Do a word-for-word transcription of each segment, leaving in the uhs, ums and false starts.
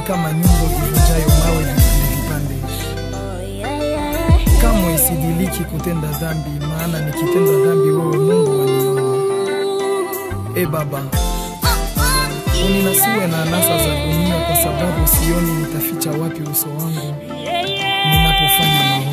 kama nyundo ivunjayo mawe vipande vipande. Kamwe isidiliki kutenda dhambi, maana nikitenda dhambi wewe Mungu waniona. E Baba, uninasue na anasa za dunia, kwa sababu sioni nitaficha wapi uso wangu ninapofanya maovu.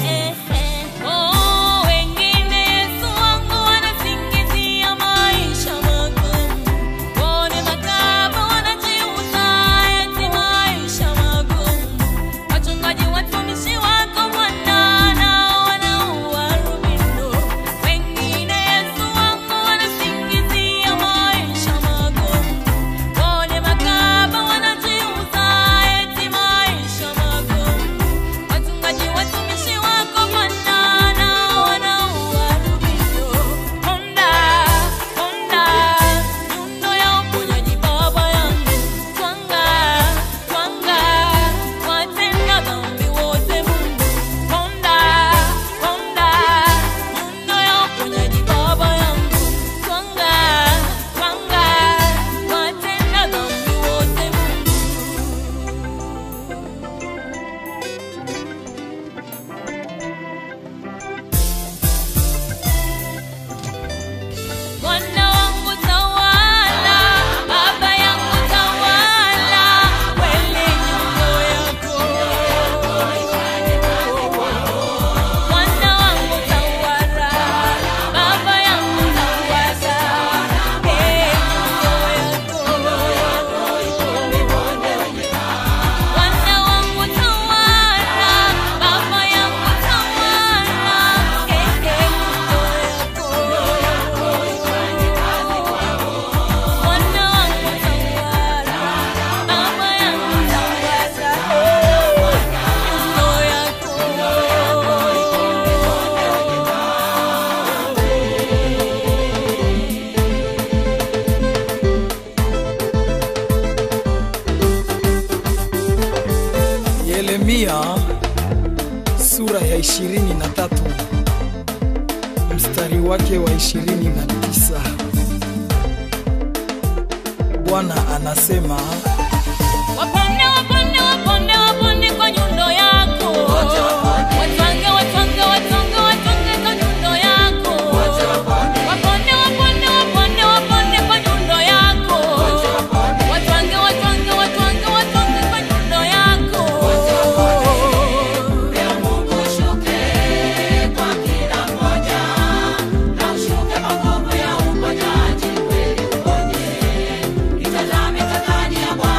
Yeremia sura ya ishirini na tatu mstari wake wa ishirini na tisa. Bwana anasema, Waponde, waponde, waponde, waponde kwa nyundo yako. Watwange, watwange, watwange, watwange kwa nyundo yako. Waponde, waponde, waponde, waponde kwa nyundo yako. Watwange, watwange, watwange, watwange kwa nyundo yako. Leo Mungu shuke kwa kila mmoja, na ushuke makovu ya uponyaji kweli uponye. Itazame tazani ya Bwana.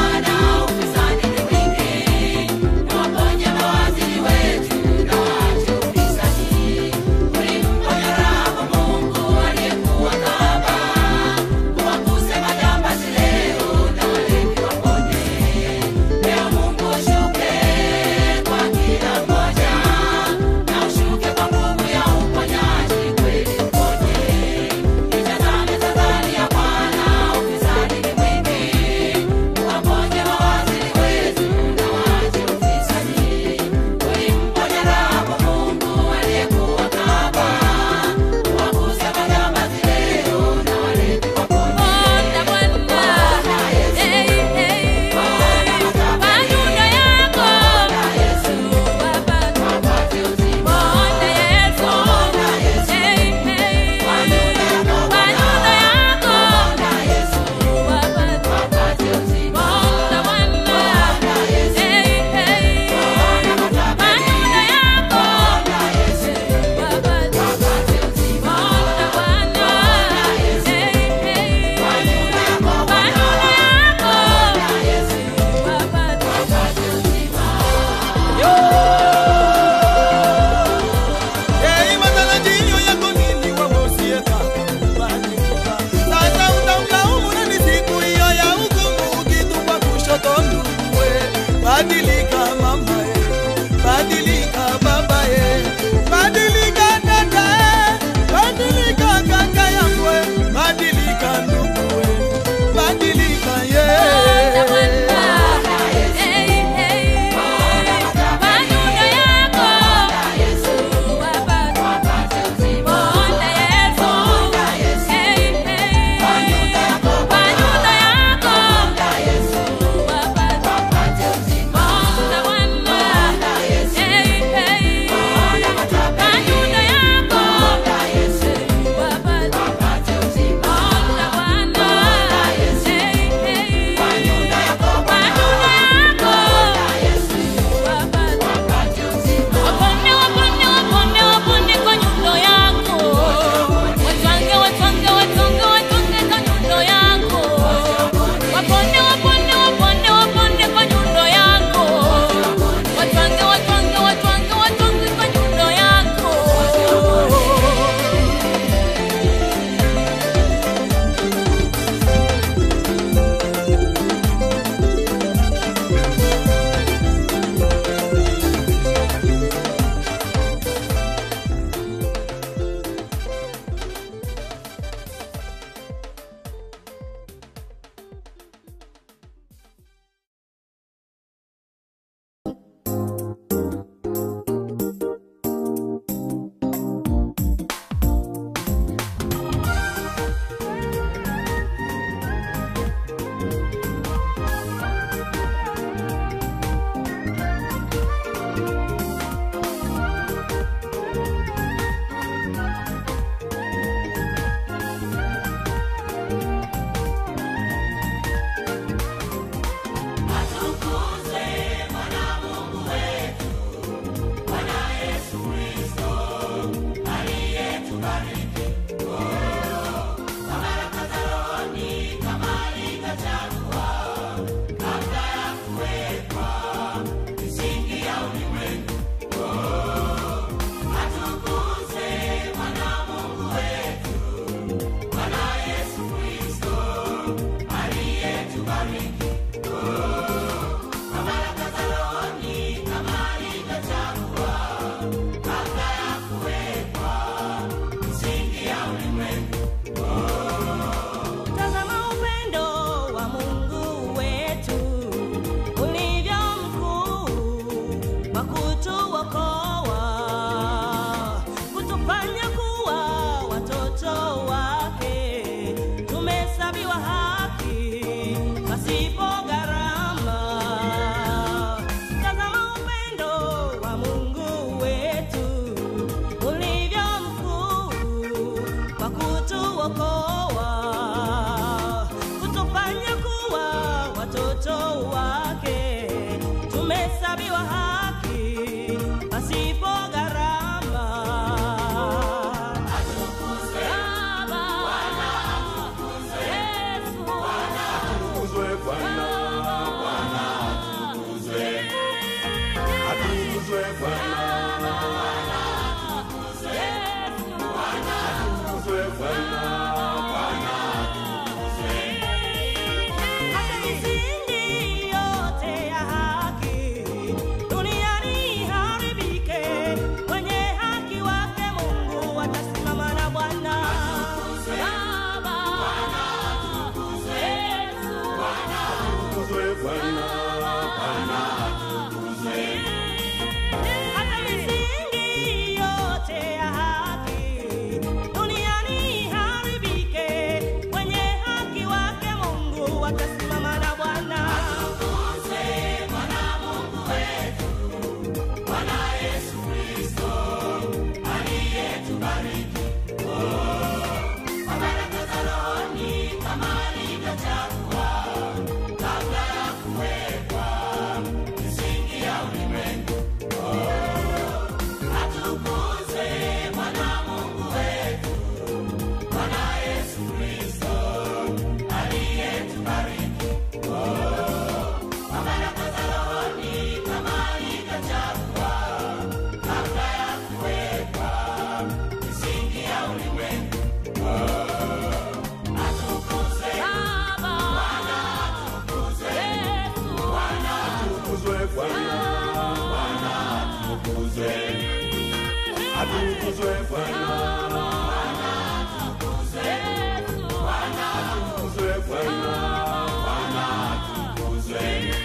atukuzwe Bwana, Bwana atukuzwe, Bwana atukuzwe Bwana, Bwana atukuzwe.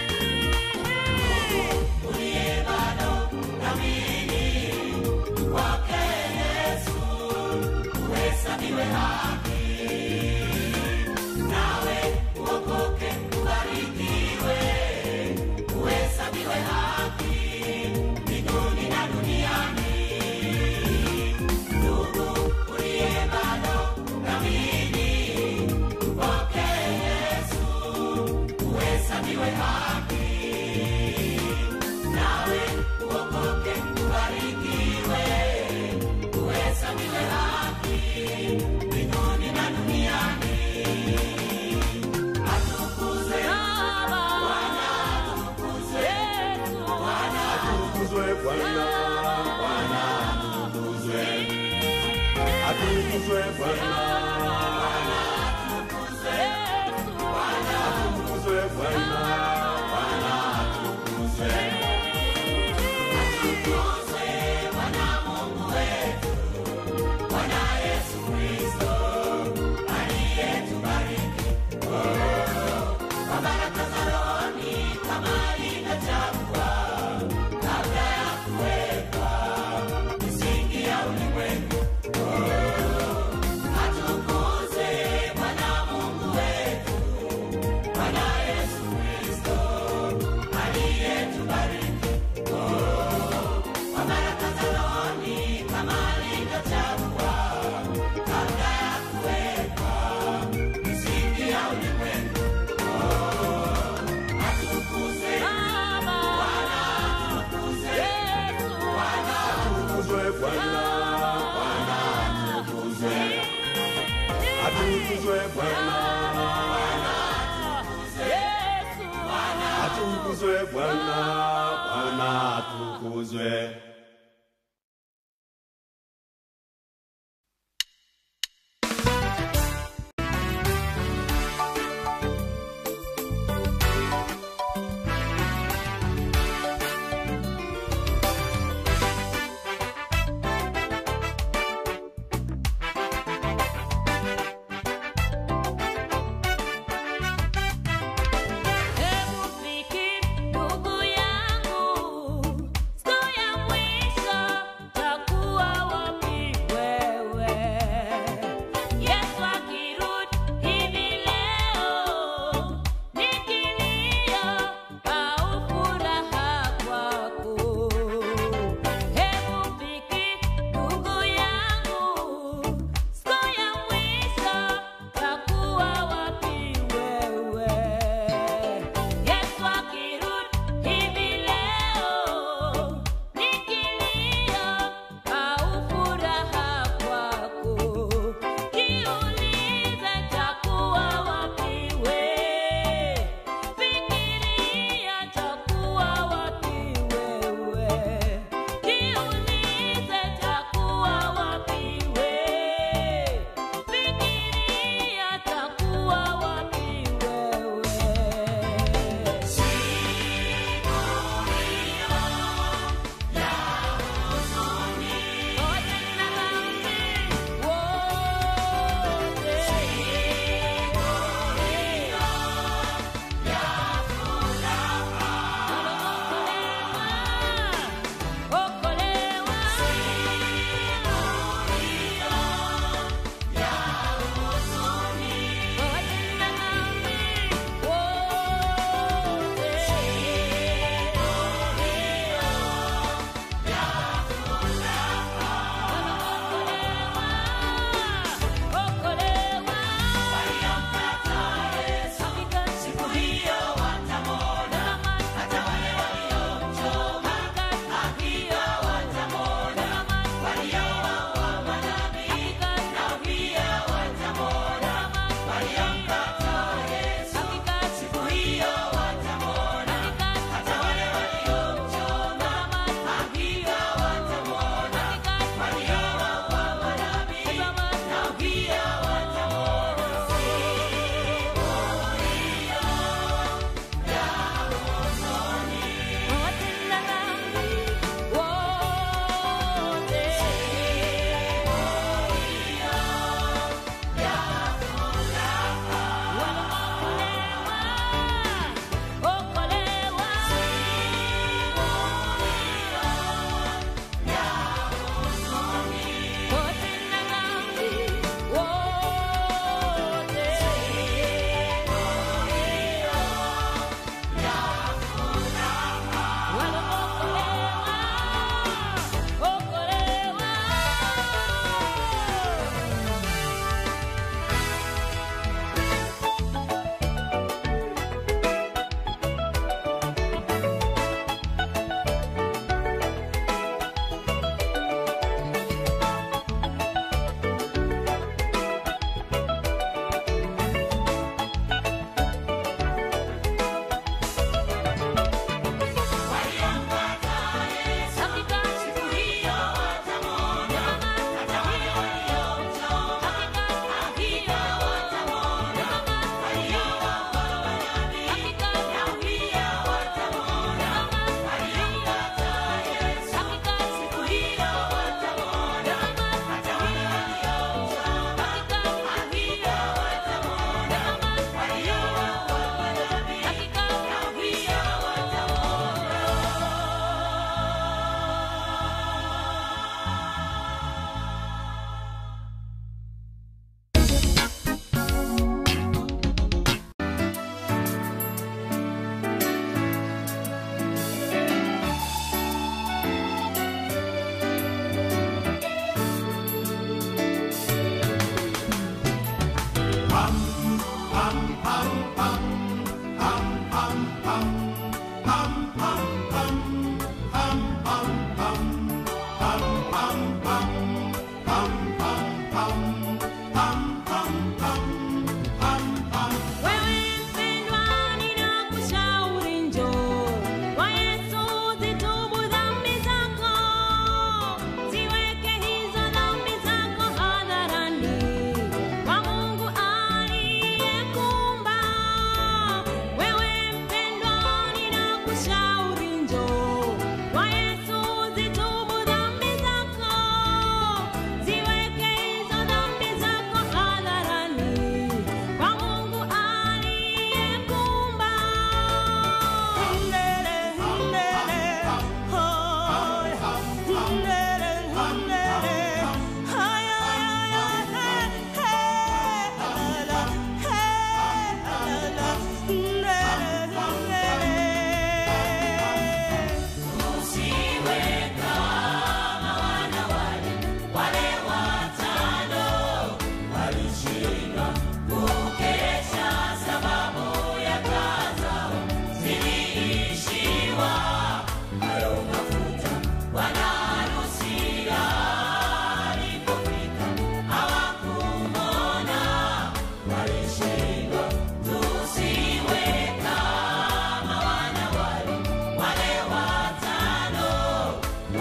Uliye bado naamini kwake Yesu, uhesabiwe haki, nawe uokoke ubarikiwe, uhesabiwe haki mbinguni na duniani. Ndugu uliye bado naamini kwake Yesu, uhesabiwe haki, nawe uokoke ubarikiwe, uhesabiwe haki mbinguni na duniani. Atukuzwe Bwana, atukuzwe Bwana, atukuzwe Bwana, Bwana atukuzwe, atukuzwe Bwana, Bwana atukuzwe, Bwana atukuzwe Bwana, Bwana atukuzwe. Atukuzwe Bwana Mungu wetu, Bwana Yesu Kristo aliyetubariki kwa baraka za rohoni kama ilivyochagua kabla ya kuwekwa misingi ya ulimwengu. Atukuzwe Bwana Mungu wetu, Bwana Yesu Kristo aliyetubariki kwa baraka za rohoni kama ilivyochagua kabla ya kuwekwa misingi ya ulimwengu. Atukuzwe Bwana, atukuzwe Bwana, atukuzwe Bwana, Bwana atukuzwe, atukuzwe Bwana, Bwana atukuzwe, atukuzwe Bwana, Bwana atukuzwe. Hebu fikiri ndugu yangu, siku ya mwisho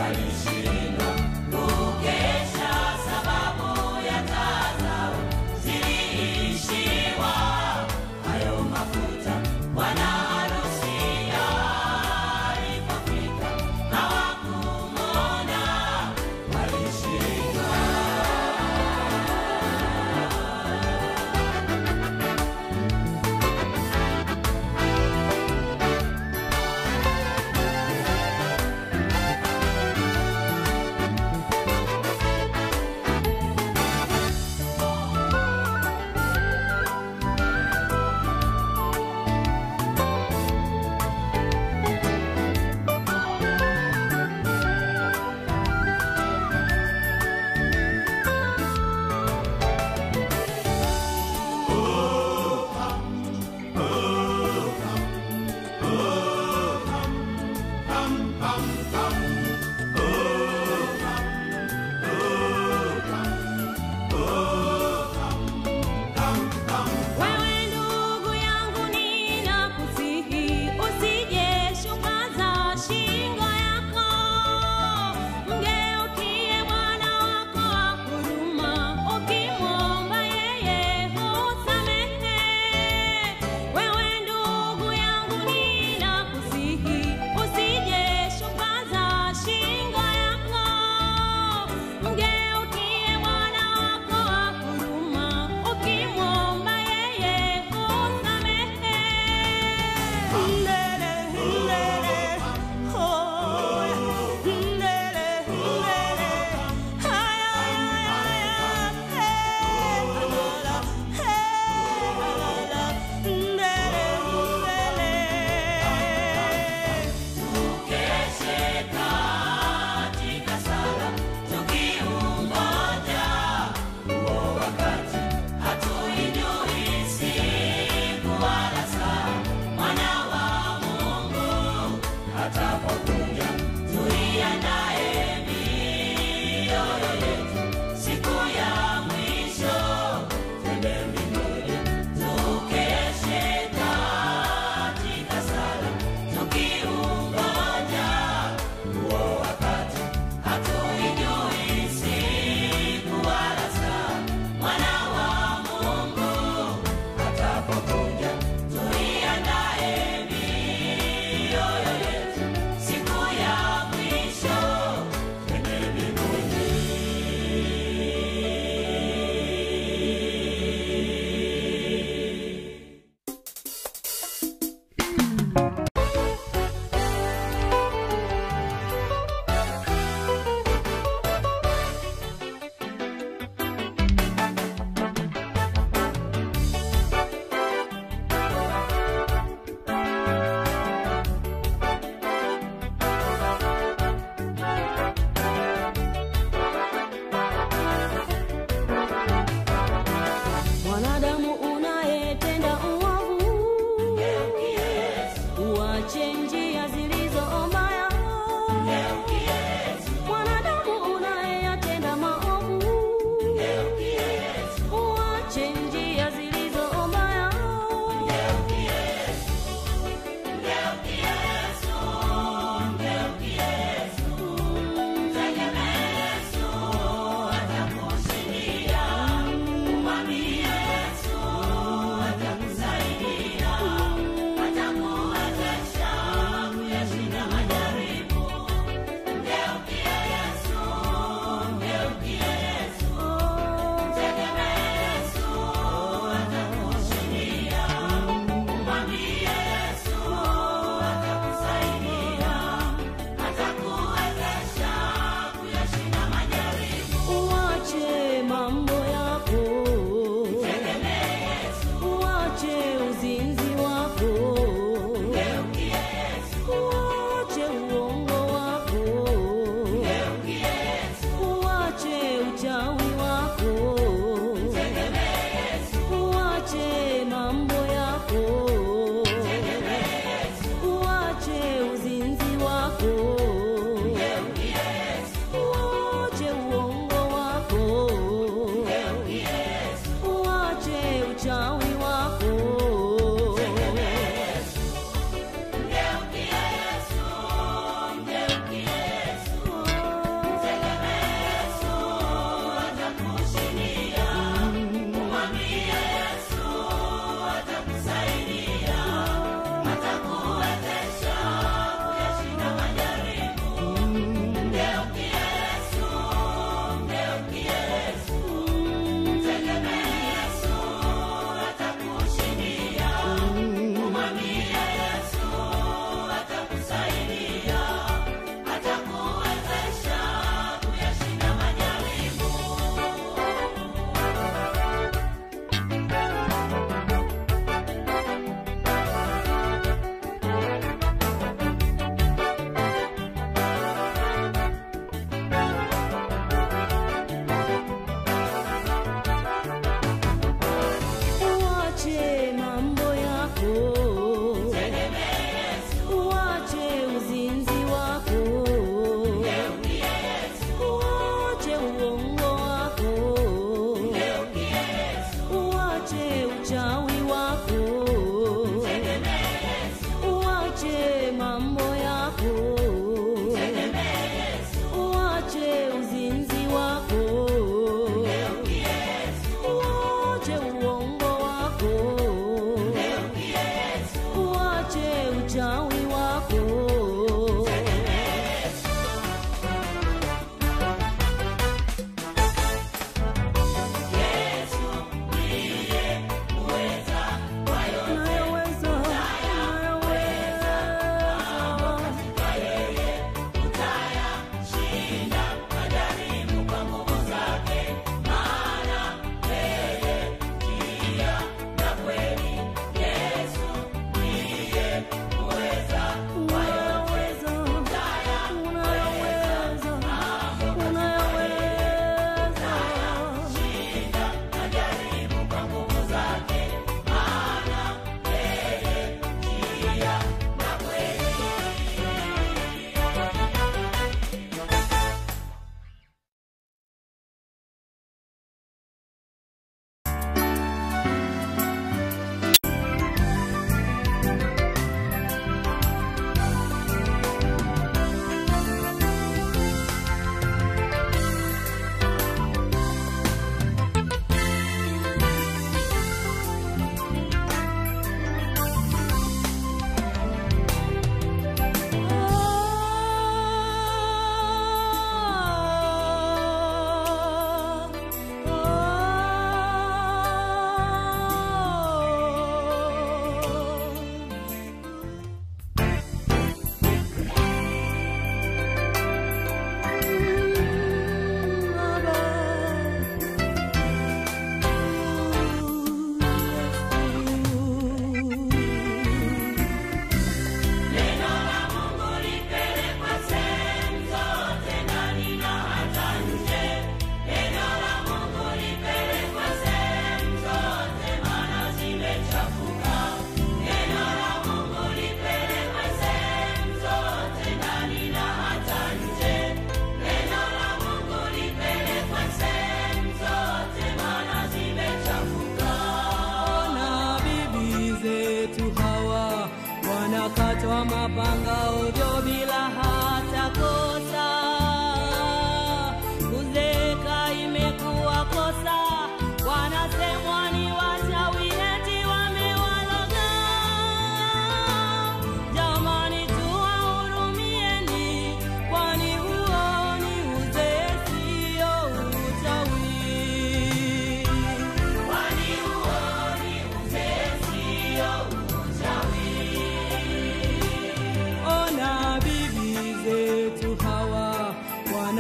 walishindwa kukesha, sababu ya taa zao ziliishiwa. Hayo mafuta bwana harusi alipofika hawakumwona, walishindwa.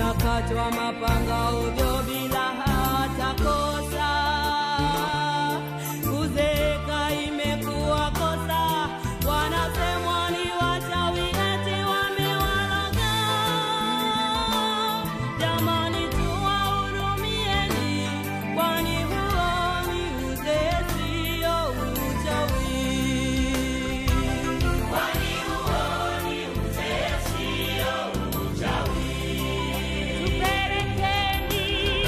wanakatwa mapanga ovyo bila hata kosa. Kuzeeka imekuwa kosa, wanasemwa ni wachawi eti wamewaloga. Jamani tuwahurumieni, kwani huo ni uzee sio uchawi. Kwani huo ni uzee sio uchawi. Tupelekeni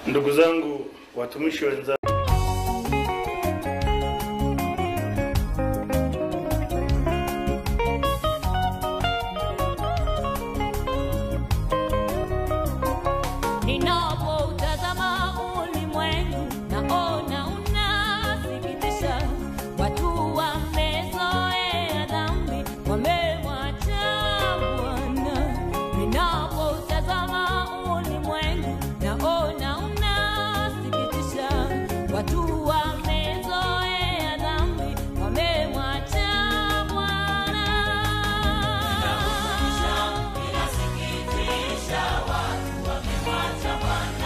Ndugu zangu watumishi wenzangu, Ninapoutazama ulimwengu naona unasikitisha, watu wamezoea dhambi, wamemwacha Bwana. Ninapoutazama ulimwengu naona unasikitisha, watu wamezoea dhambi, wamemwacha Bwana. Inasikitisha, watu wamemwacha Bwana.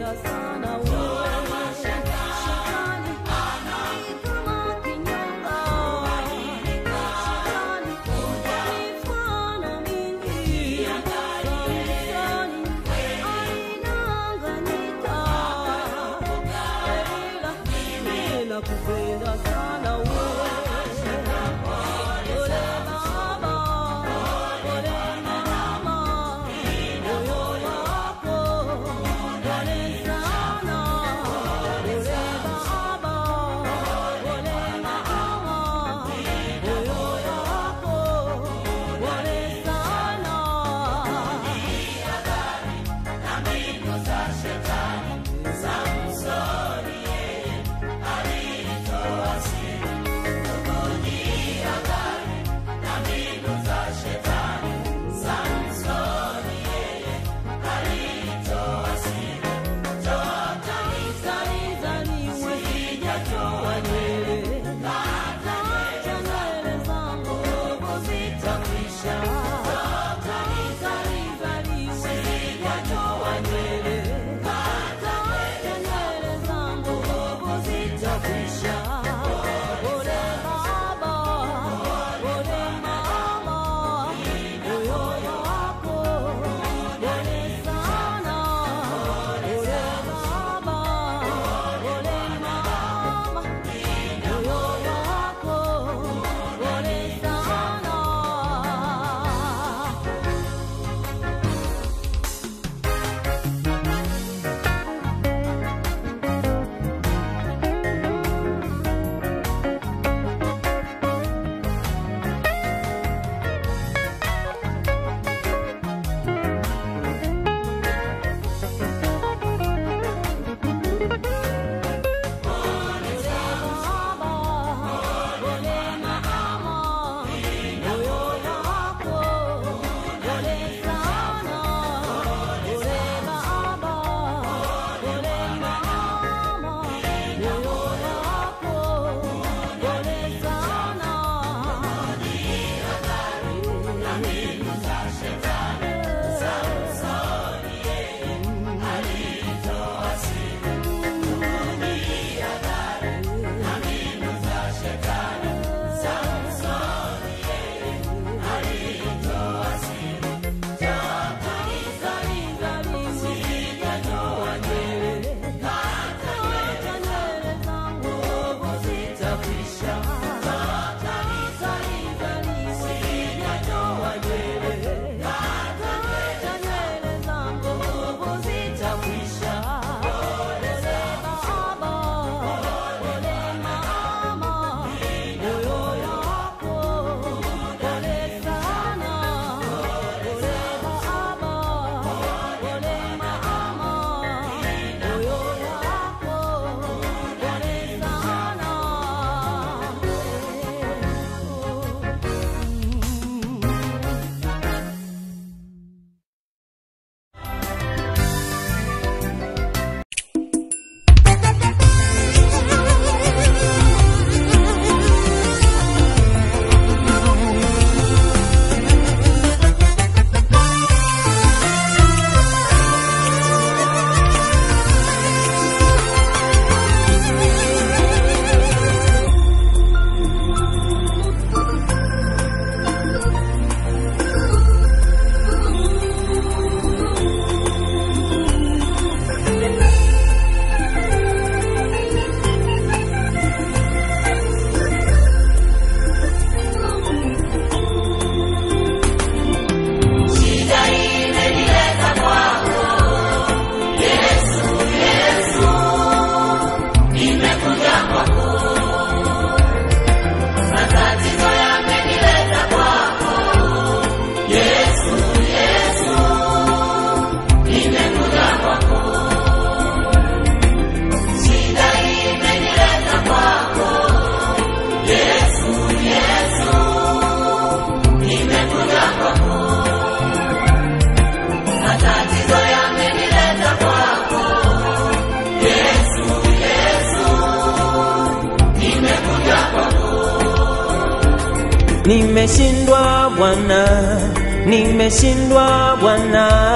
Nimeshindwa Bwana, nimeshindwa Bwana,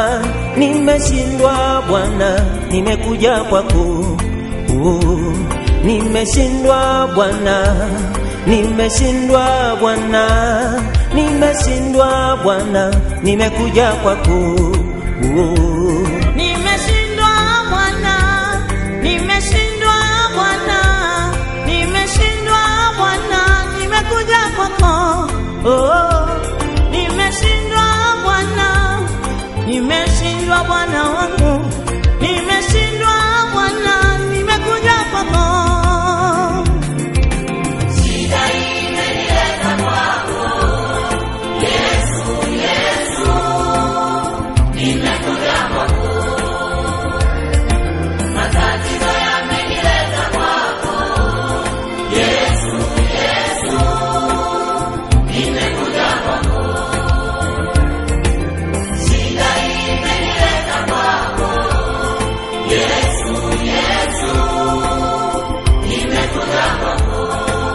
nimeshindwa Bwana, nimekuja kwako. Oh, nimeshindwa Bwana, nimeshindwa Bwana, nimeshindwa Bwana, nimekuja kwako. Oh, Nimeshindwa Bwana, nimeshindwa Bwana, nimeshindwa Bwana, nimekuja kwako. Oh, nimeshindwa Bwana, nimeshindwa Bwana wangu, nimeshindwa Bwana, nimekuja kwako. Shida imenileta kwako, Yesu, Yesu, nimekuja kwako. Matatizo yamenileta kwako, Yesu, Yesu, nimekuja kwako. Shida imenileta kwako, Yesu, Yesu, nimekuja kwako.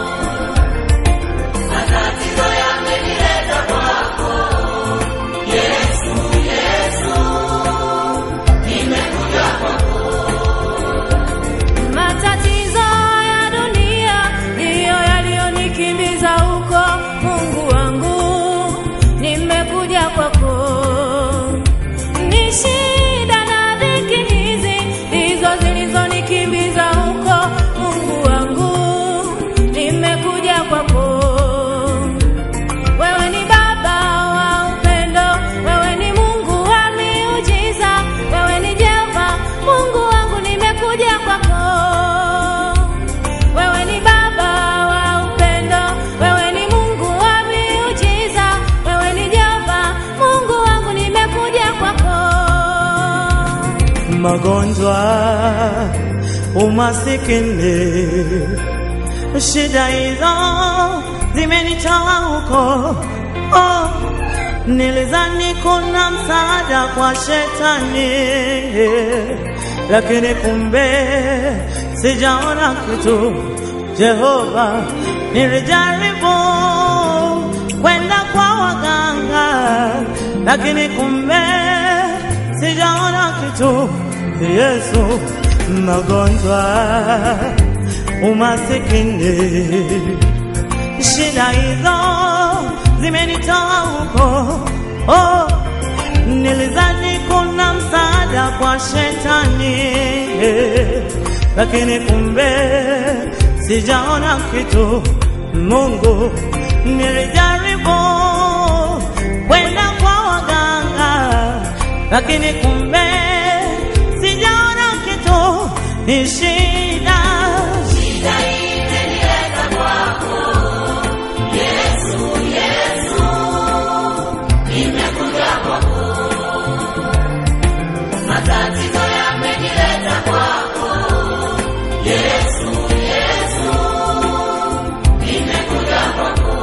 Matatizo yamenileta kwako, Yesu, Yesu, nimekuja kwako. Matatizo ya dunia ndiyo yaliyonikimbiza huko. Mungu wangu, nimekuja kwako. Ni shida na dhiki hizi ndizo zilizonikimbiza huko. Mungu wangu, nimekuja kwako. Wewe ni Baba wa upendo, wewe ni Mungu wa miujiza, wewe ni Jehova Mungu wangu, nimekuja kwako. Wewe ni Baba wa upendo, wewe ni Mungu wa miujiza, wewe ni Jehova Mungu wangu, nimekuja kwako. magonjwa, umasikini, shida hizo zimenitoa huko. Oh, nilizani kuna msaada kwa shetani, lakini kumbe sijaona kitu. Jehova, nilijaribu kwenda kwa waganga, lakini kumbe sijaona kitu. Yesu, magonjwa, umasikini, shida hizo zimenitoa huko. Oh, nilizani kuna msaada kwa shetani, lakini kumbe sijaona kitu. Mungu, nilijaribu kwenda kwa waganga, lakini kumbe sijaona kitu. Ni shida, Shida imenileta kwako, Yesu, Yesu, nimekuja kwako. Matatizo yamenileta kwako, Yesu, Yesu, nimekuja kwako.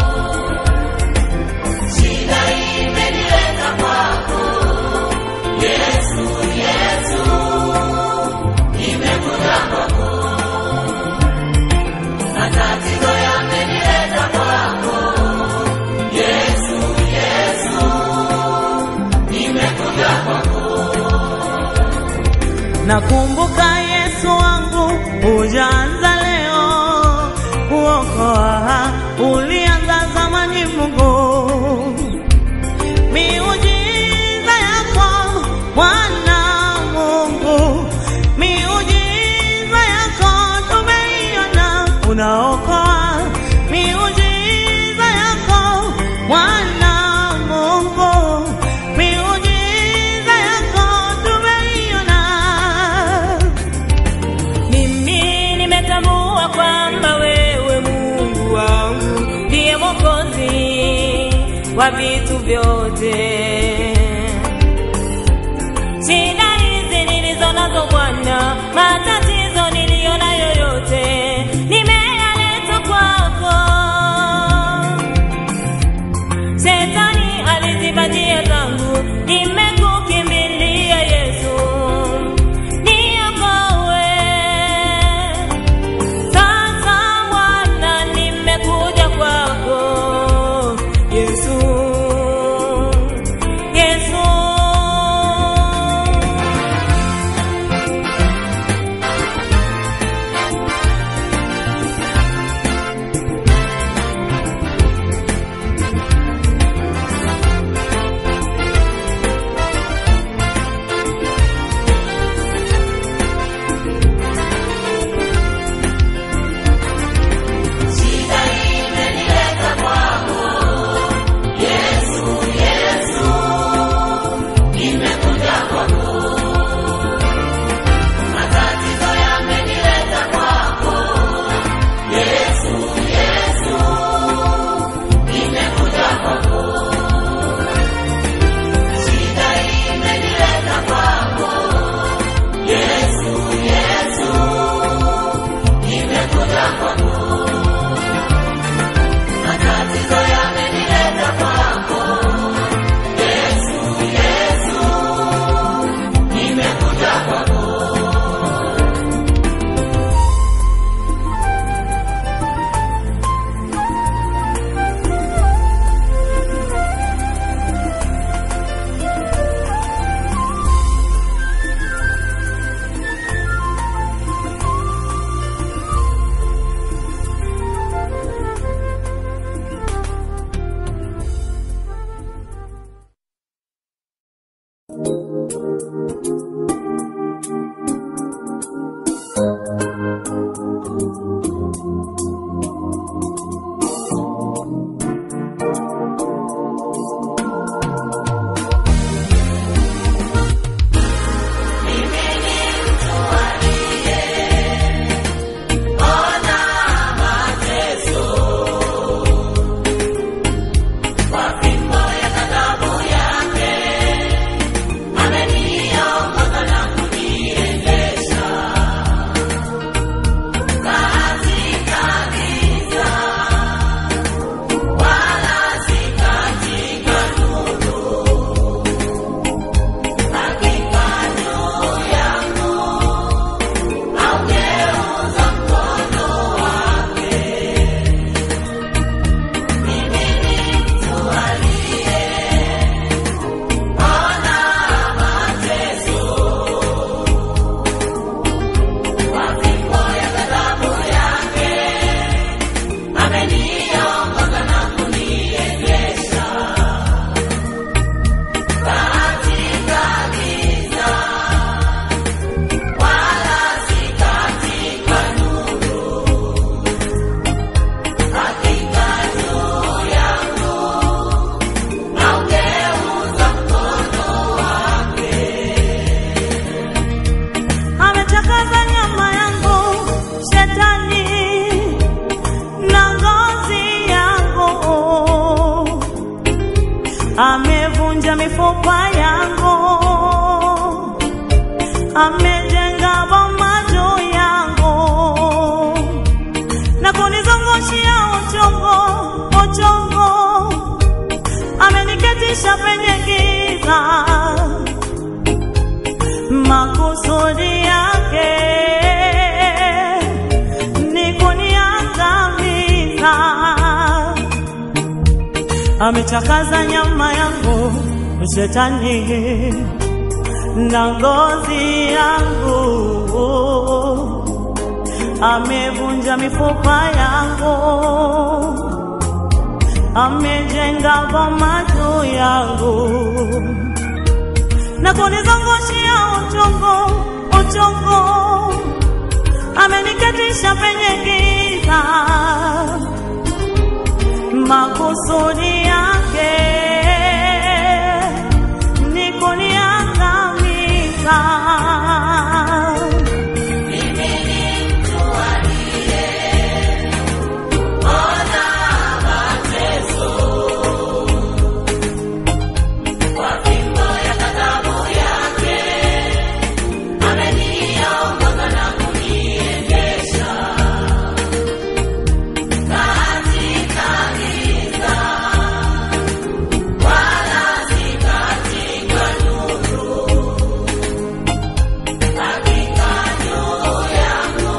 Shida imenileta kwako, Yesu, Yesu, nimekuja kwako. Matatizo yamenileta kwako, Yesu, Yesu, nimekuja kwako. nakumbuka Yesu wangu, hujaanza leo kuokoa, ulianza zamani. Mungu, miujiza yako Bwana Mungu, miujiza yako tumeiona, unaokoa. Miujiza yako Bwana Mungu, miujiza yako tumeiona. Mimi nimetambua kwamba wewe Mungu wangu ndiye Mwokozi wa vitu vyote. Shida hizi nilizo nazo Bwana, matatizo niliona yoyote, nimeyaleta kwako. Shetani aliziba njia zangu, nimekukimbilia Yesu, niokoe. Sasa Bwana, nimekuja kwako Yesu. mifupa yangu, amejenga boma juu yangu na kunizungushia uchungu, uchungu. Ameniketisha penye giza, makusudi yake ni kuniangamiza. Amechakaza nyama yangu Shetani na ngozi yangu, amevunja mifupa yangu, amejenga boma juu yangu na kunizungushia uchungu, uchungu. Ameniketisha penye giza, makusudi yake ni kuniangamiza. Mimi ni mtu aliyeona mateso, kwa fimbo ya ghadhabu yake ameniongoza na kuniendesha katika giza, wala si katika nuru. Hakika juu yangu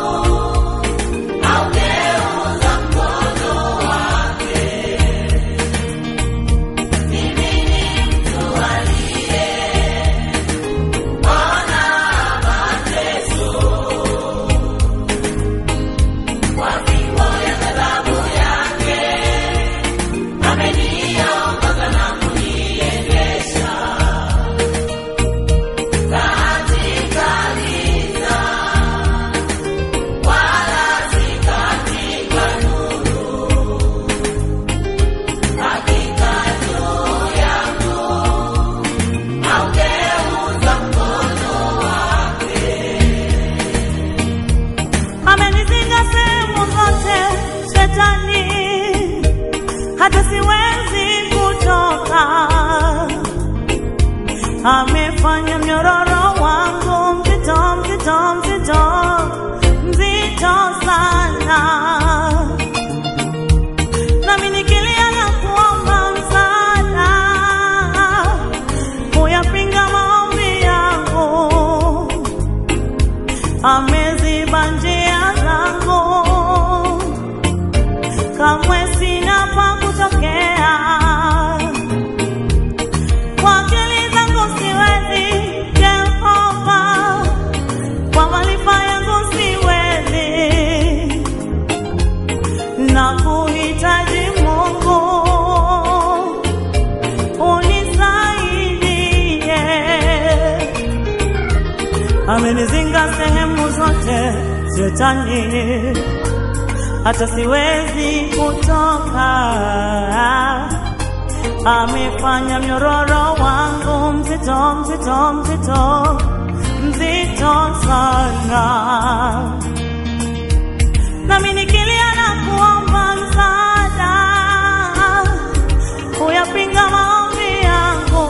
augeuza mkono wake. Mimi ni mtu aliyeona mateso, kwa fimbo ya ghadhabu yake ameniongoza na kuniendesha katika giza, wala si katika nuru. Hakika juu yangu augeuza mkono wake. Amenizinga sehemu zote Shetani, hata siwezi kutoka. Amefanya mnyororo wangu mzito, mzito, mzito, mzito sana. Nami nikilia na kuomba msaada, kuyapinga maombi yangu. Ameziba njia zangu, kamwe sina pa kutokea. Kwa akili zangu siwezi, Jehova, kwa maarifa yangu siwezi, na kuhitaji Mungu unisaidie. Amenizinga sehemu zote Shetani, hata siwezi kutoka. Amefanya mnyororo wangu mzito, mzito, mzito, mzito sana. Nami nikilia na kuomba msaada, kuyapinga maombi yangu.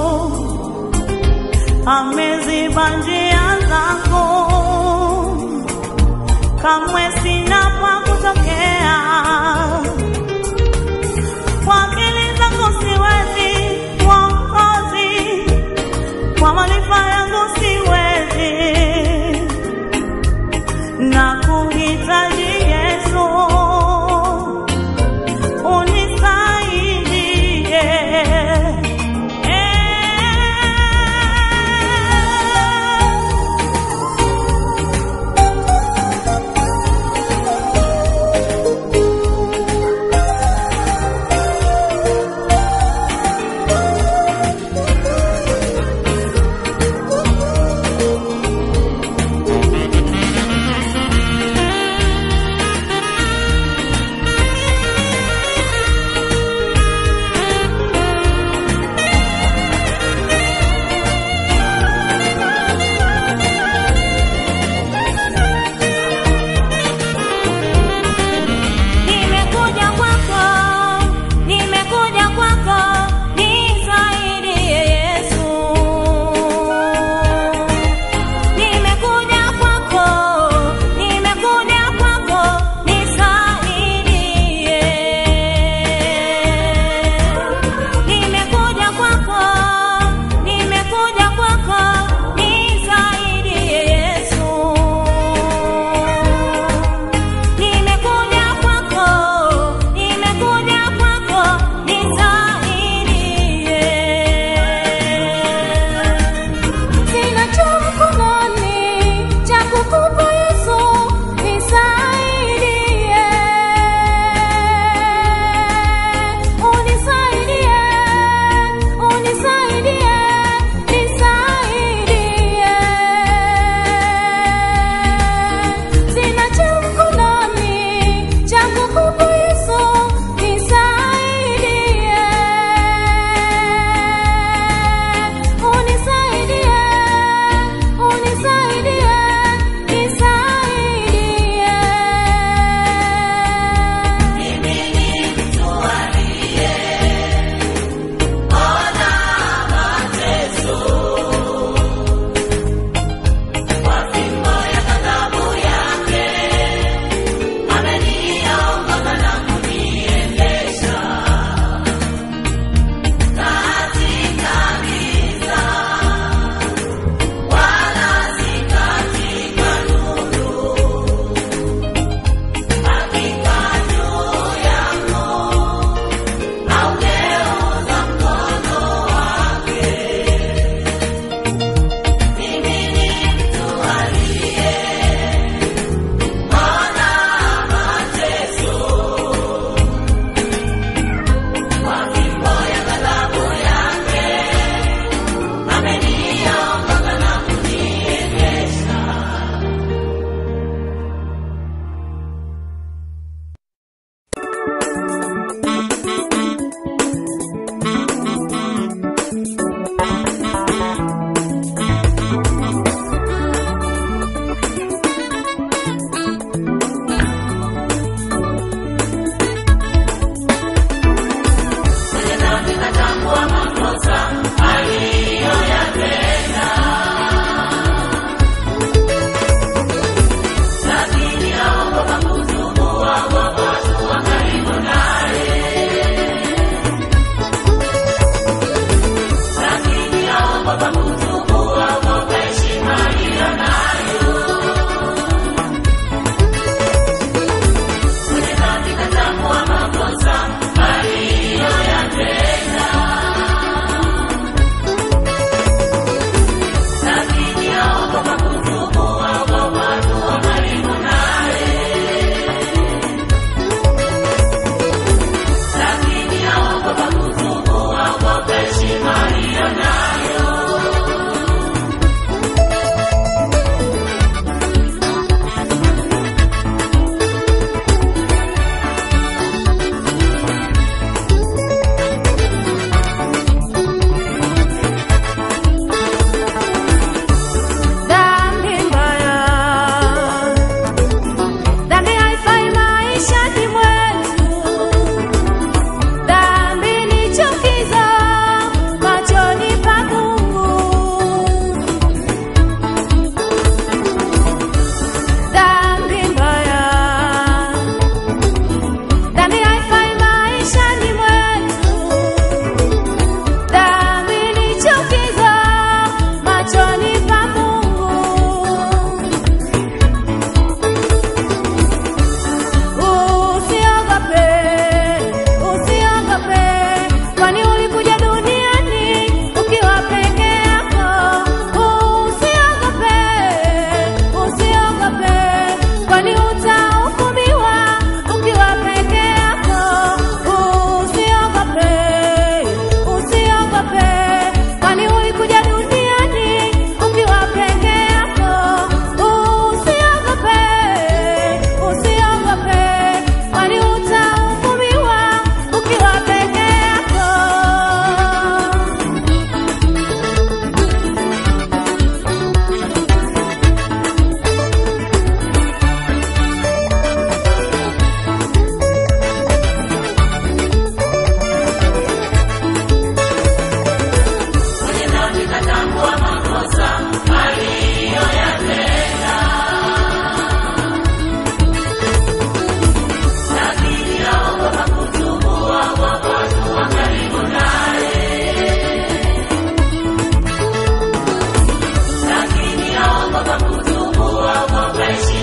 Ameziba njia zangu, kamwe sina pa kutokea. Kwa akili zangu siwezi, Mwokozi, kwa maarifa yangu siwezi, na kuhitaji Yesu unisaidie.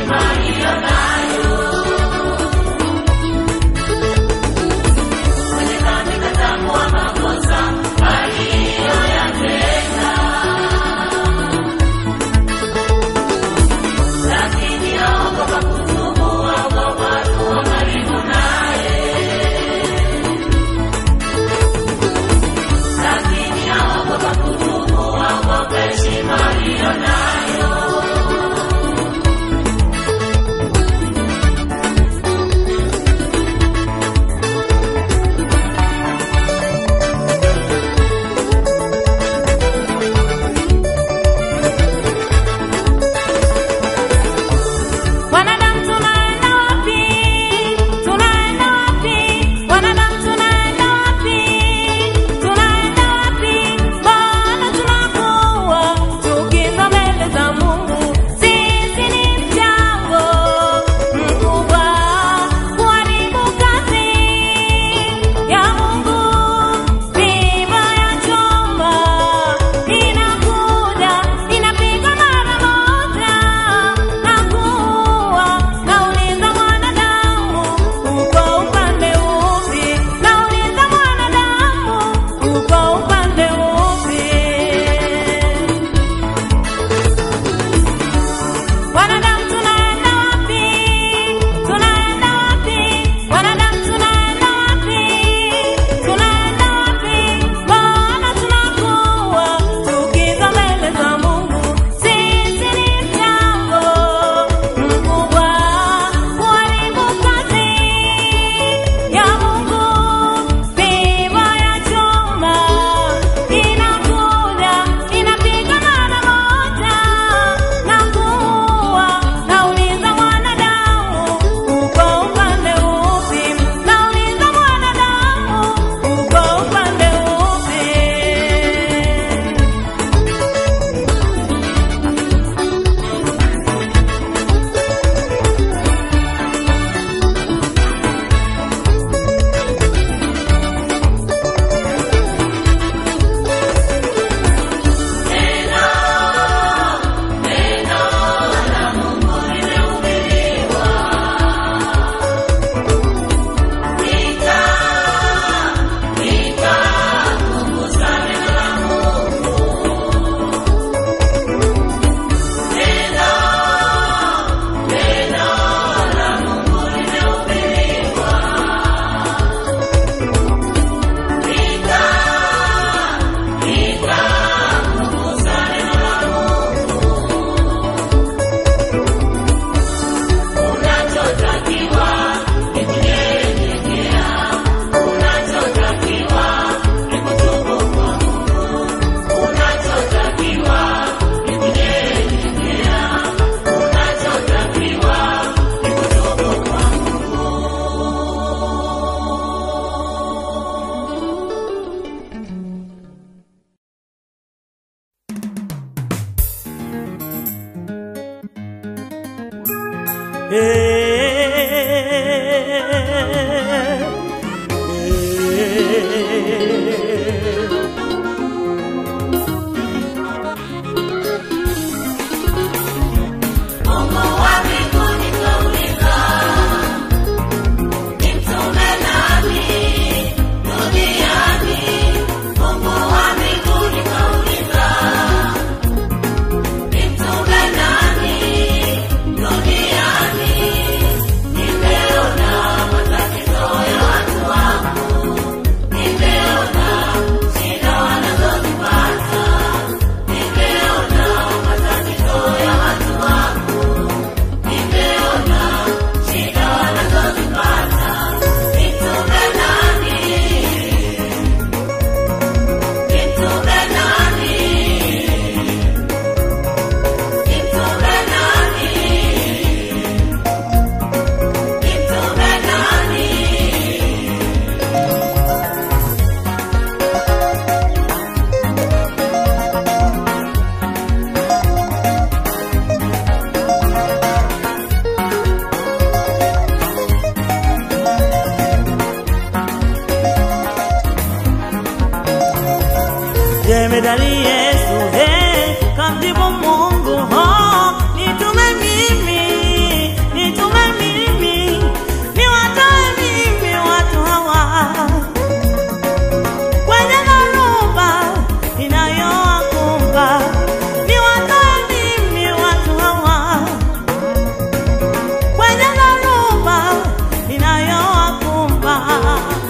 Jemedali Yesu, hey, kamjibu Mungu, oh, nitume mimi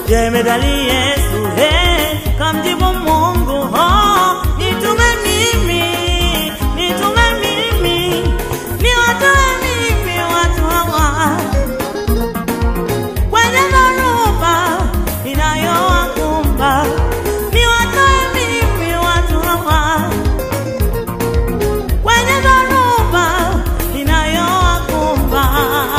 Jemedali Yesu, hey, kamjibu Mungu, oh, nitume mimi, nitume mimi, niwatoe mimi watu hawa kwenye dharuba inayowakumba, niwatoe mimi watu hawa kwenye dharuba inayowakumba.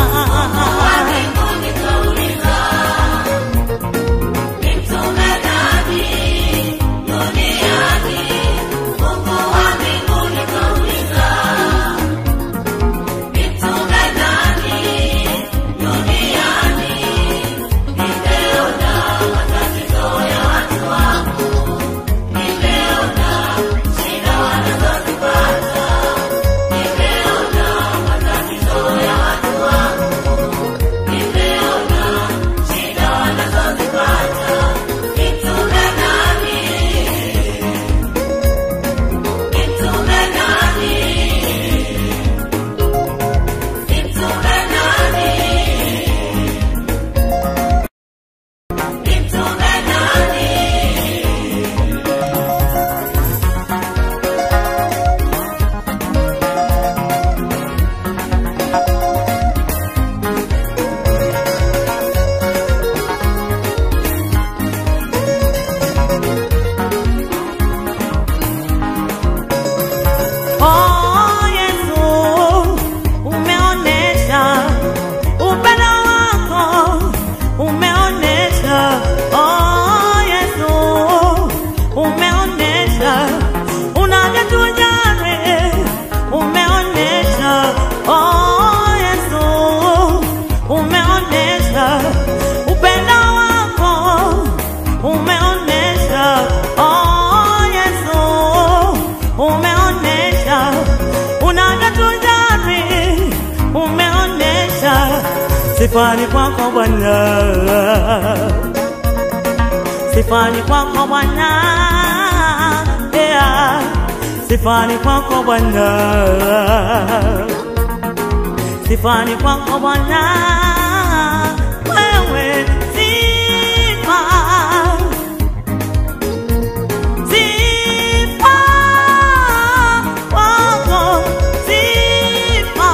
Sifani kwako Bwana, sifani kwako Bwana, yeah. Sifani kwako Bwana, sifani kwako Bwana, wewe sifa, sifa kwako, sifa.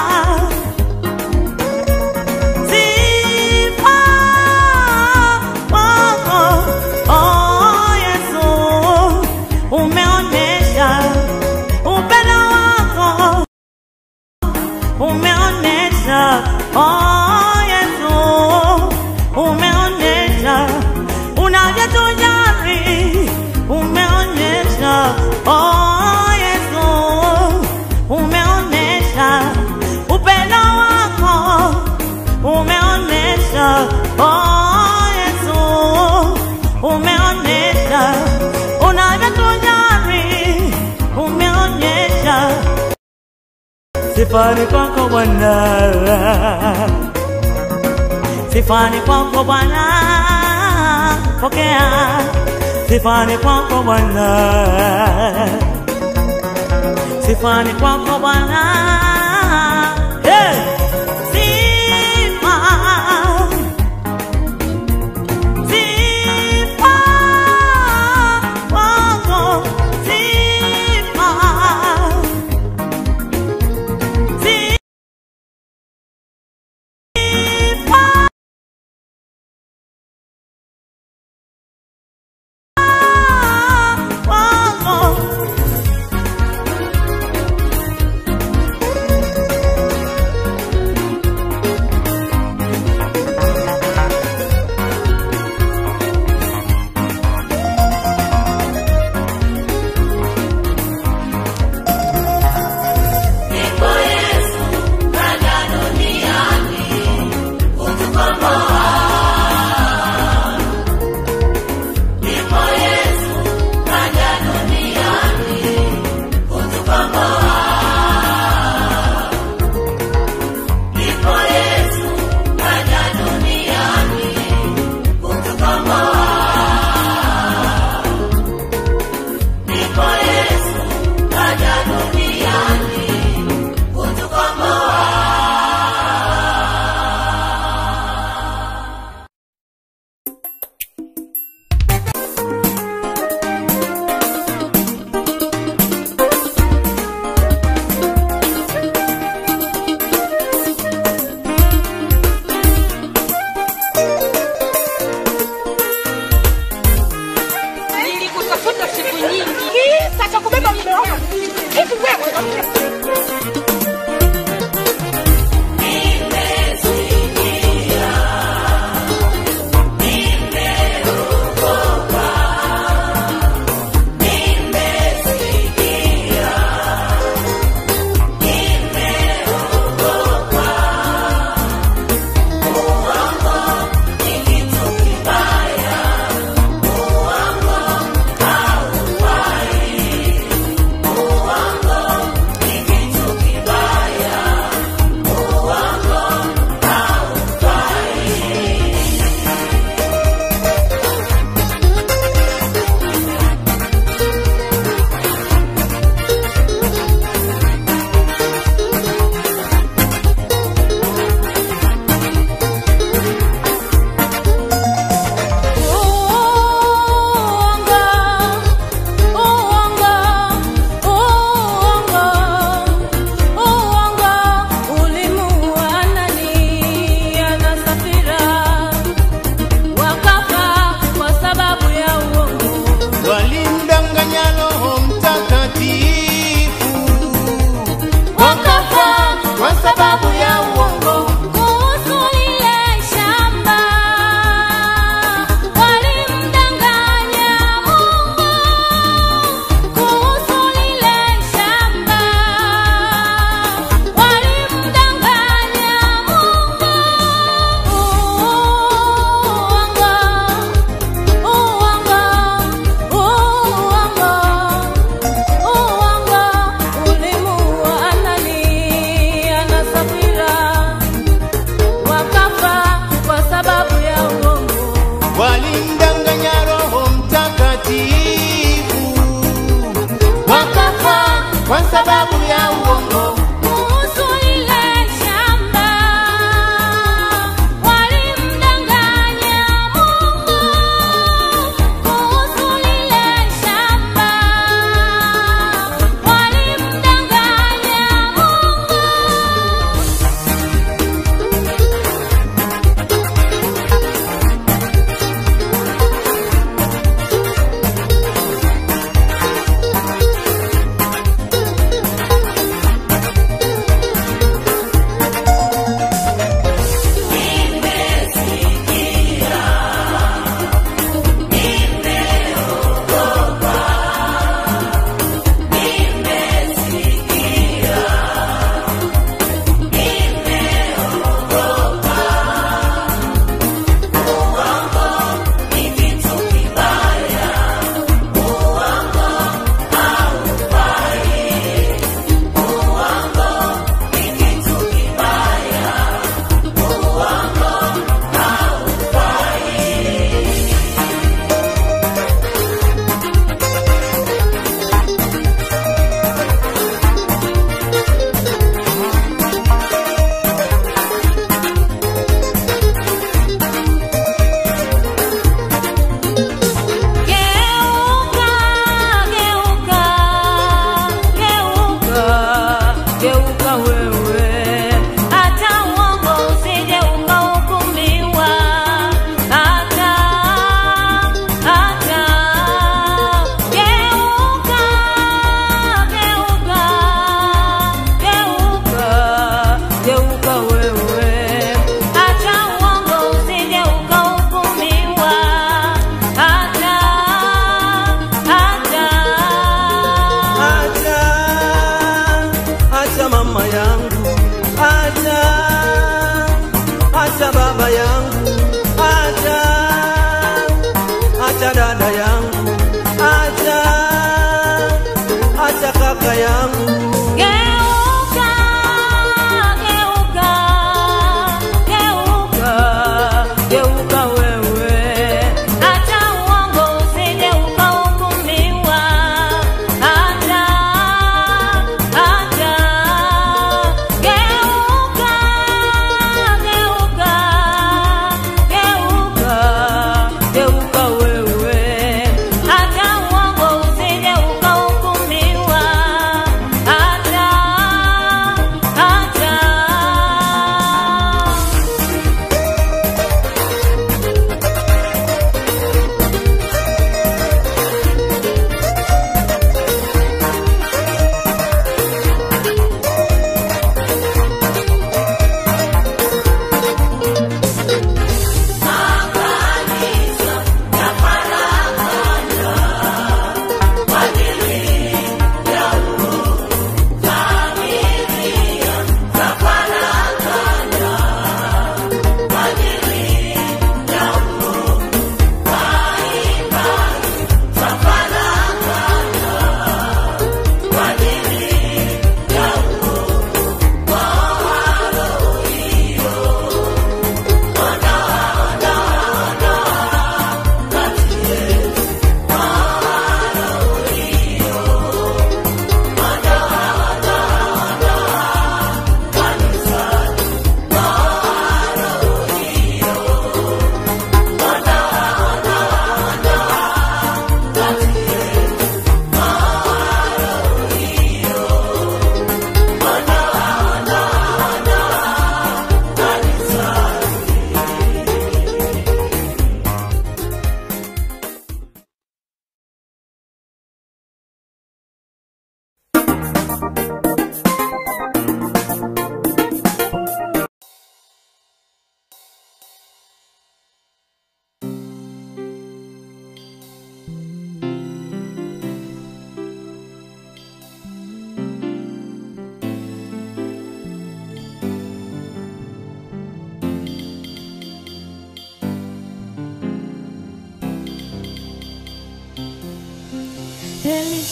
Umeonesha, oh Yesu, umeonesha, unavyotujali, umeonesha, oh Yesu, umeonesha, upendo wako, umeonesha, oh Yesu, umeonesha, unavyotujali, umeonesha. Sifani kwako Bwana, sifani kwako Bwana, pokea. Sifani kwako Bwana, sifani kwako Bwana, hey! Sifa, sifa kwako, sifa.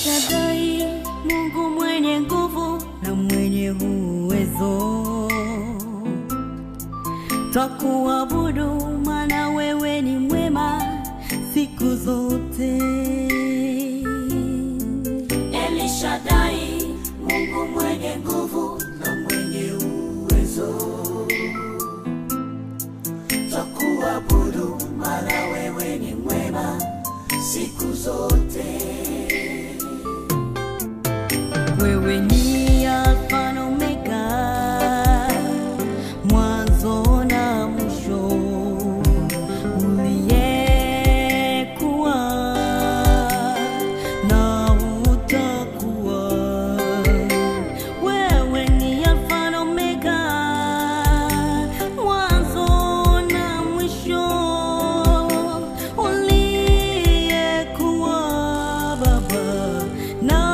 Shaddai, Mungu mwenye nguvu na mwenye uwezo, twakuabudu maana wewe ni mwema siku zote. El Shaddai, Mungu mwenye nguvu na mwenye uwezo, twakuabudu maana wewe ni mwema siku zote. Wewe ni Alfa na Omega, mwanzo na mwisho, uliyekuwa na utakuwa. Wewe ni Alfa na Omega, mwanzo na mwisho, uliyekuwa Baba na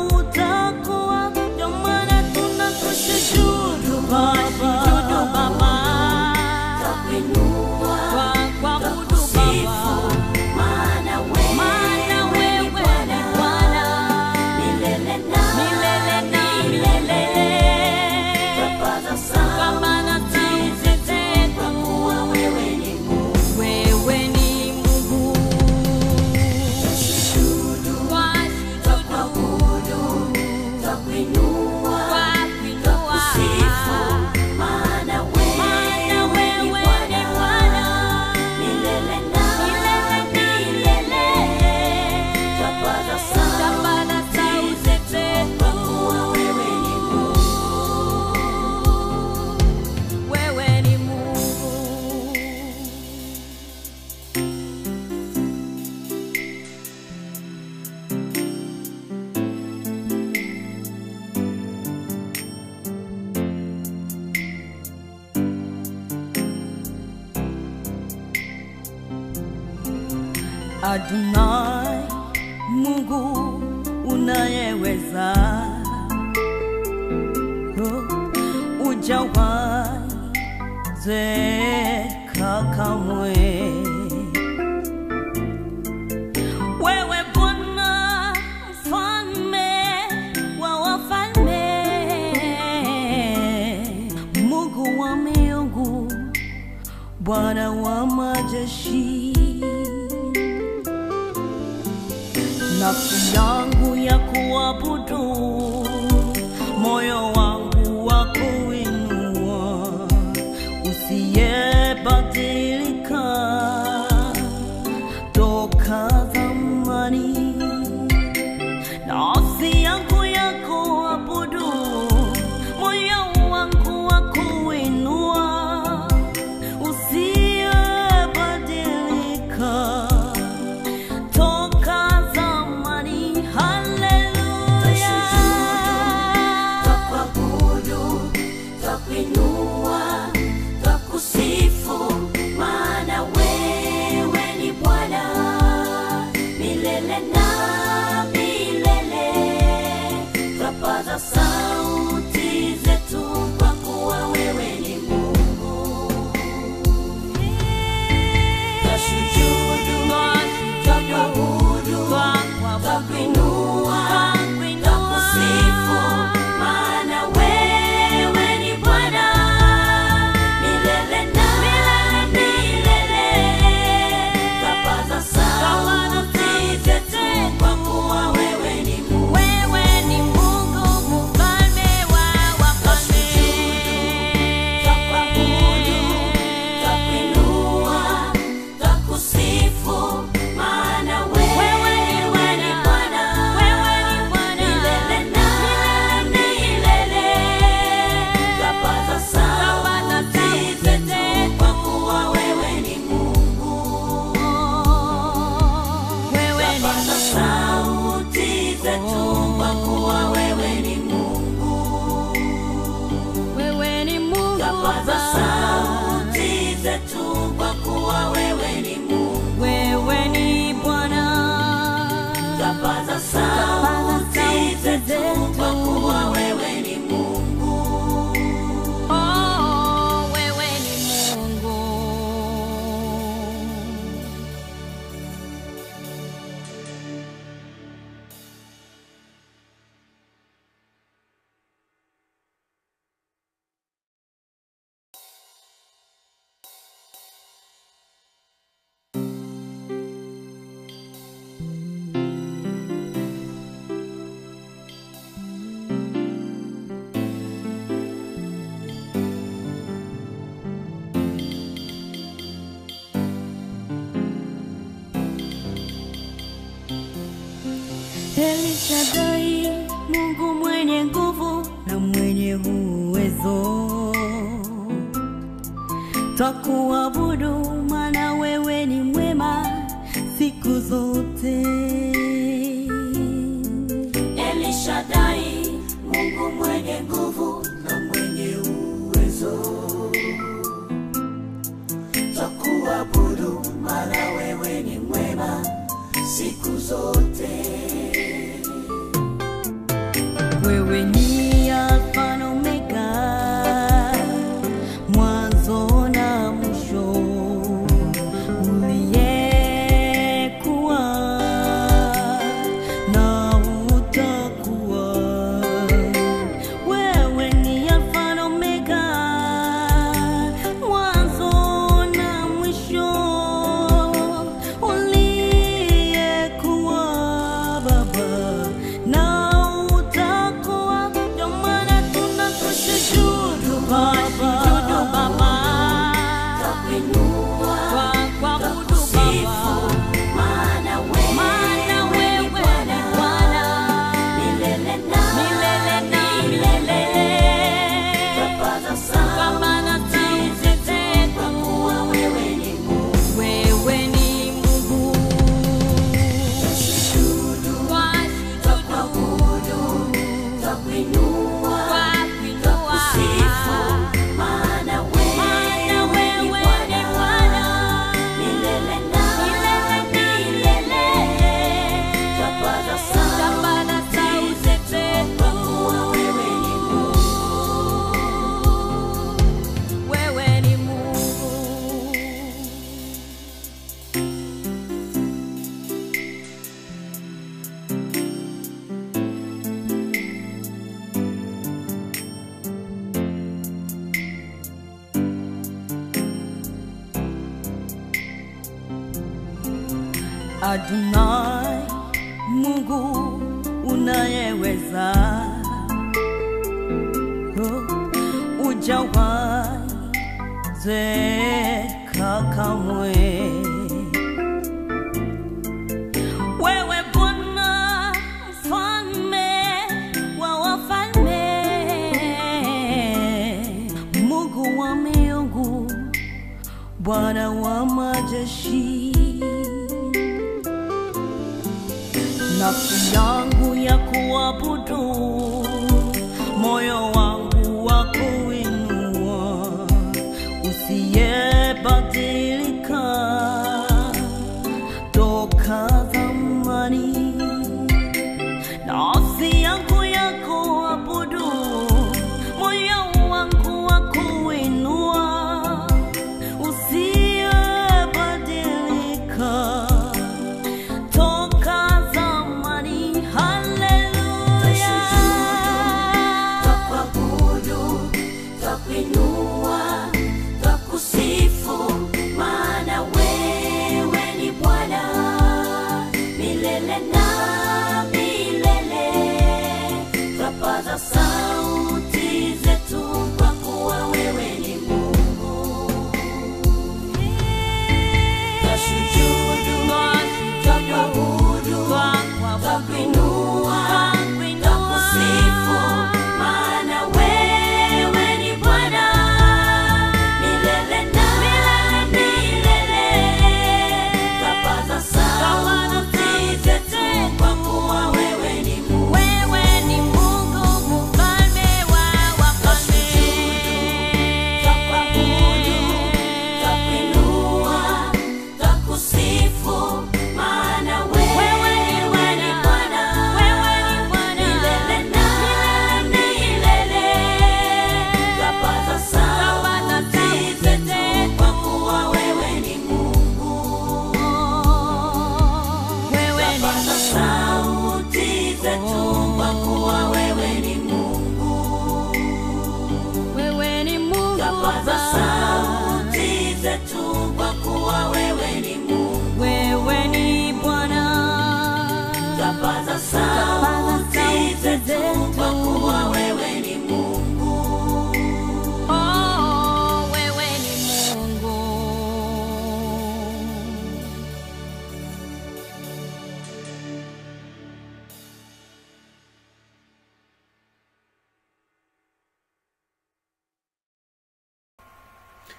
Adonai, Mungu unayeweza, oh, ujawahi zeka kamwe. Wewe Bwana mfalme wa wafalme, Mungu wa miungu, Bwana wa majeshi. Nafsi yangu ya kuabudu, moyo wangu wa kuinua, usiyebadilika toka zamani. Nafsi yangu ya kuabudu, moyo wangu wa kuinua, usiyebadilika toka zamani. Hallelujah. El Shaddai, Mungu mwenye nguvu na mwenye uwezo, twakuabudu maana wewe ni mwema siku zote. El Shaddai, Mungu mwenye nguvu na mwenye uwezo, twakuabudu maana wewe ni mwema siku zote. Wewe ni Alfa na Omega, mwanzo na mwisho, uliyekuwa na utakuwa. Wewe ni Alfa na Omega, mwanzo na mwisho, uliyekuwa Baba na Adonai, Mungu unayeweza, oh, ujawahi zeka kamwe. Wewe Bwana mfalme wa wafalme, Mungu wa miungu, Bwana wa majeshi. Nafsi yangu ya kuabudu, moyo wangu wa kuinua, usiyebadilika toka zamani. Nafsi yangu ya kuabudu, moyo wangu wa kuinua, usiyebadilika toka zamani. Hallelujah.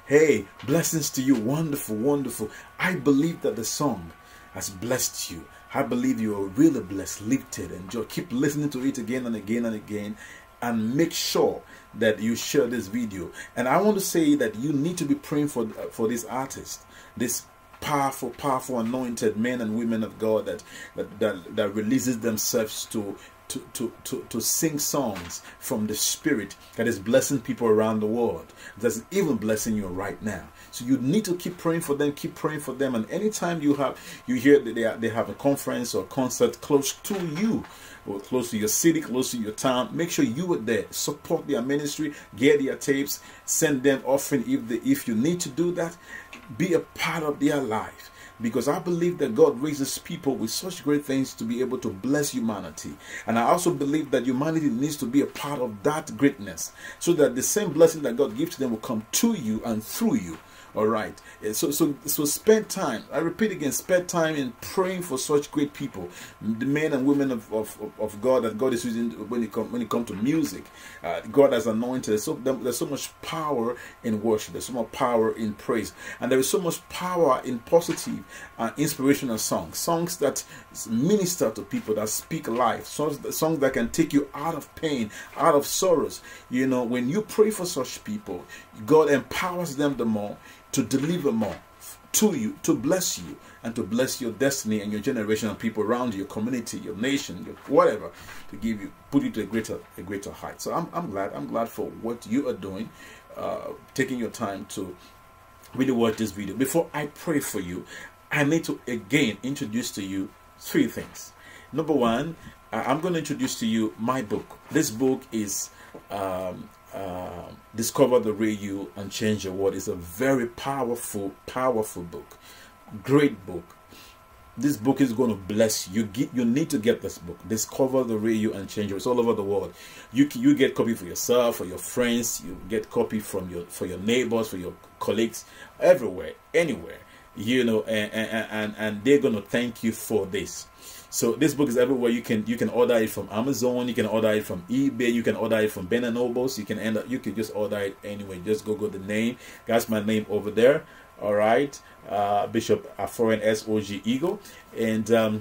Hey, blessings to you. Wonderful, wonderful. I believe that the song has blessed you. I believe you are really blessed, lifted, enjoy. Keep listening to it again and again and again, and make sure that you share this video. And I want to say that you need to be praying for for this artist, this powerful, powerful, anointed men and women of God that that that, that releases themselves to. To, to, to, to sing songs from the Spirit that is blessing people around the world, that's even blessing you right now. So you need to keep praying for them, keep praying for them. And anytime you have you hear that they, are, they have a conference or concert close to you, or close to your city, close to your town, make sure you are there. Support their ministry, get their tapes, send them offering if they, if you need to do that. Be a part of their life. Because I believe that God raises people with such great things to be able to bless humanity. And I also believe that humanity needs to be a part of that greatness, so that the same blessing that God gives to them will come to you and through you. All right. So, so, so spend time. I repeat again, spend time in praying for such great people, the men and women of, of, of God that God is using when it comes when it comes to music. Uh, God has anointed. There's so, there's so much power in worship. There's so much power in praise, and there is so much power in positive, uh, inspirational songs, songs that minister to people, that speak life, songs, songs that can take you out of pain, out of sorrows. You know, when you pray for such people, God empowers them the more to deliver more to you, to bless you, and to bless your destiny and your generation and people around you, your community, your nation, your whatever, to give you, put you to a greater, a greater height. So I'm, I'm glad, I'm glad for what you are doing, uh, taking your time to really watch this video. Before I pray for you, I need to again introduce to you three things. Number one, uh, I'm going to introduce to you my book. This book is um, Uh, Discover the Real You and Change Your World. Is a very powerful, powerful book. Great book. This book is going to bless you. You, get, you need to get this book. Discover the Real You and Change Your World. It's all over the world. You you get copy for yourself, for your friends. You get copy from your for your neighbors, for your colleagues, everywhere, anywhere. You know, and and and, and they're going to thank you for this. So this book is everywhere. You can you can order it from Amazon, you can order it from eBay, you can order it from Ben and Nobles. You can end up you can just order it anyway. Just Google the name. That's my name over there. All right, uh, Bishop Aforen S O G Eagle, and um,